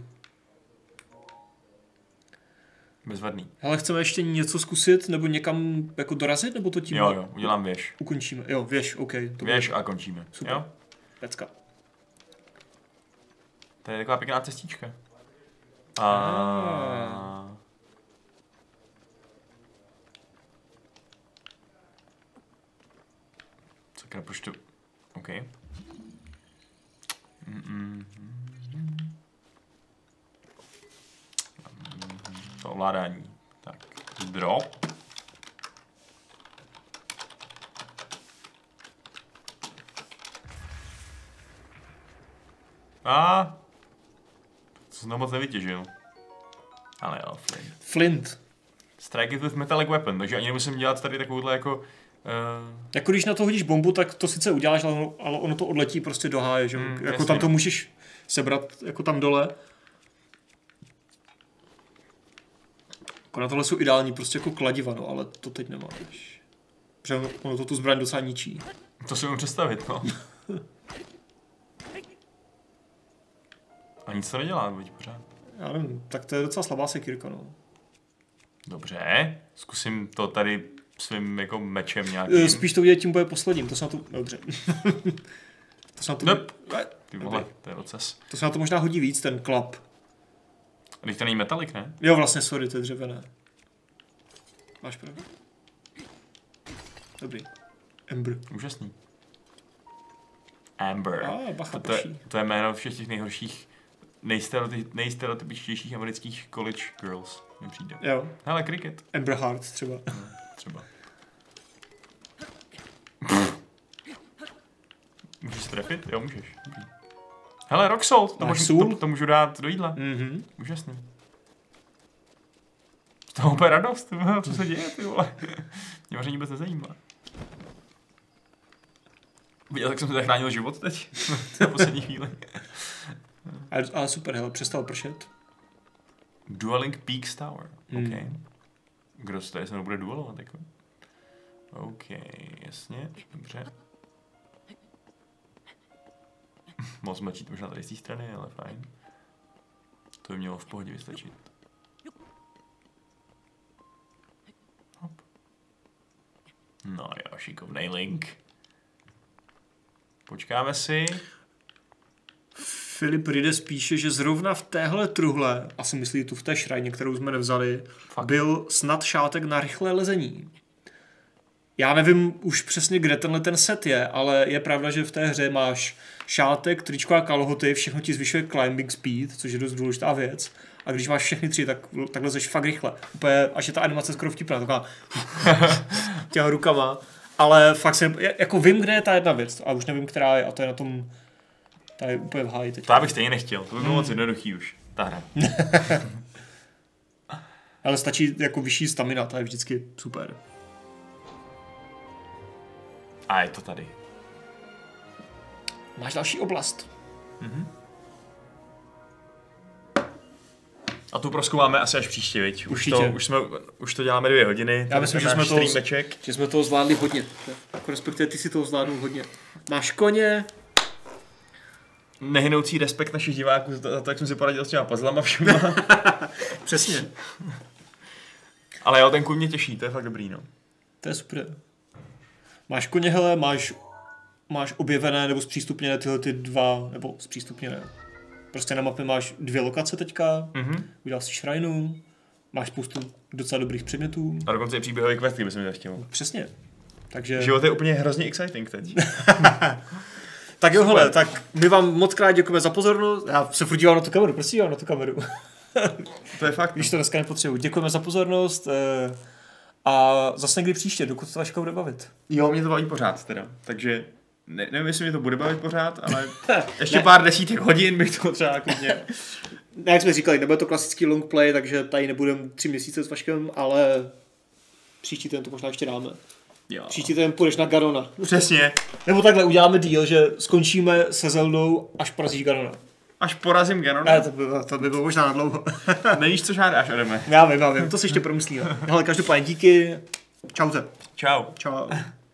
Bezvadný. Ale chceme ještě něco zkusit, nebo někam jako dorazit, nebo to tím Jo, udělám věž. Ukončíme. Jo, věž, OK. Věž a končíme. Super. Jo? Pecka. To je taková pěkná cestička. Sakra, proč to... OK. To ovládání. Tak, drop. To jsem moc nevytěžil. Ale jo, Flint. Strike it with metallic weapon, takže ani nemusím dělat tady takovouhle jako... Jako když na to hodíš bombu, tak to sice uděláš, ale ono to odletí prostě do háje, že? Jako jasně. Tam to můžeš sebrat, jako tam dole. Jako na tohle jsou ideální prostě jako kladiva, no, ale to teď nemáš. Protože ono to tu zbraň docela ničí. To si můžu představit, no. A nic to nedělá, veď pořád. Já nevím, tak to je docela slabá sekírka, no. Dobře, zkusím to tady svým jako mečem nějakým. Spíš to udělat tím bude posledním, to se na to... Dobře. To se na to... Ty vole, to je oces. To se na to možná hodí víc, ten klap. A teď to není metalik, ne? Jo, vlastně, sorry, to je dřevěné. Máš pravdu. Dobrý. Ember. Úžasný. Amber. Bacha, to je jméno všech těch nejhorších, nejstereotypičtějších amerických college girls. Mi přijde. Jo. Hele, cricket. Amber Heart třeba. No, třeba. Můžeš se trefit? Jo, můžeš. Hele, rock salt. To můžu dát do jídla. Mhm. Úžasný. Z toho úplně radost. Co se děje, ty vole? Mě vaření vůbec nezajímá. Viděl, tak jsem si zachránil život teď. Na poslední chvíli. Ale super, hele, přestal pršet. Dueling Peaks Tower. OK. Kdo se tady se mnou bude duelovat, jako? OK, jasně, dobře. Moc mlčít možná tady z té strany, ale fajn. To by mělo v pohodě vystačit. Hop. No jo, šikovnej Link. Počkáme si. Filip Rides píše, že zrovna v téhle truhle, asi myslí tu v té šrajně, kterou jsme nevzali, byl snad šátek na rychlé lezení. Já nevím už přesně, kde tenhle ten set je, ale je pravda, že v té hře máš šátek, tričko a kalhoty, všechno ti zvyšuje climbing speed, což je dost důležitá věc. A když máš všechny tři, tak lezeš fakt rychle. Úplně, až je ta animace skoro vtipná, taková těma rukama. Ale fakt jako vím, kde je ta jedna věc, a už nevím, která je, a to je na tom, ta je úplně v háji teď. To já bych stejně nechtěl, to by bylo moc jednoduchý už, ta hra. Ale stačí jako vyšší stamina, ta je vždycky super. A je to tady. Máš další oblast. A tu prozkoumáme asi až příště, viď? Už to děláme 2 hodiny. Já myslím, že jsme toho zvládli hodně. Jako respektive ty si toho zvládnul hodně. Máš koně. Nehynoucí respekt našich diváků za to, jak jsme si poradili s těma puzzlama všema. Přesně. Ale jo, ten kůň mě těší, to je fakt dobrý, no. To je super. Máš koně, hele, máš objevené nebo zpřístupněné tyhle ty 2, nebo zpřístupněné. Prostě na mapě máš 2 lokace teďka, udělal si šrajnu, máš spoustu docela dobrých předmětů. A dokonce i příběhový quest, kdyby se mi zachtěl. Přesně. Takže... Život je úplně hrozně exciting teď. Tak jo, hele, tak my vám moc krát děkujeme za pozornost. Já se furt dívám na tu kameru, prostě dívám na tu kameru. To je fakt. Víš, to dneska nepotřebuji. Děkujeme za pozornost a zase někdy příště, dokud to Vaška bude bavit. Jo, mě to baví pořád teda, takže nevím, jestli mě to bude bavit pořád, ale ještě pár desítek hodin bych to třeba klidně. Ne, jak jsme říkali, nebude to klasický long play, takže tady nebudeme 3 měsíce s Vaškem, ale příští týden to možná ještě dáme. Jo. Příští týden půjdeš na Garona. Přesně. Nebo takhle uděláme deal, že skončíme se Zeldou, až porazíš Garona. Až porazím Garona? Ne, to by bylo možná na dlouho. Nevíš, co žádáš ode mě. Já vím, to si ještě promyslíme. Ale každopádně díky. Čaute. Čau. Čau.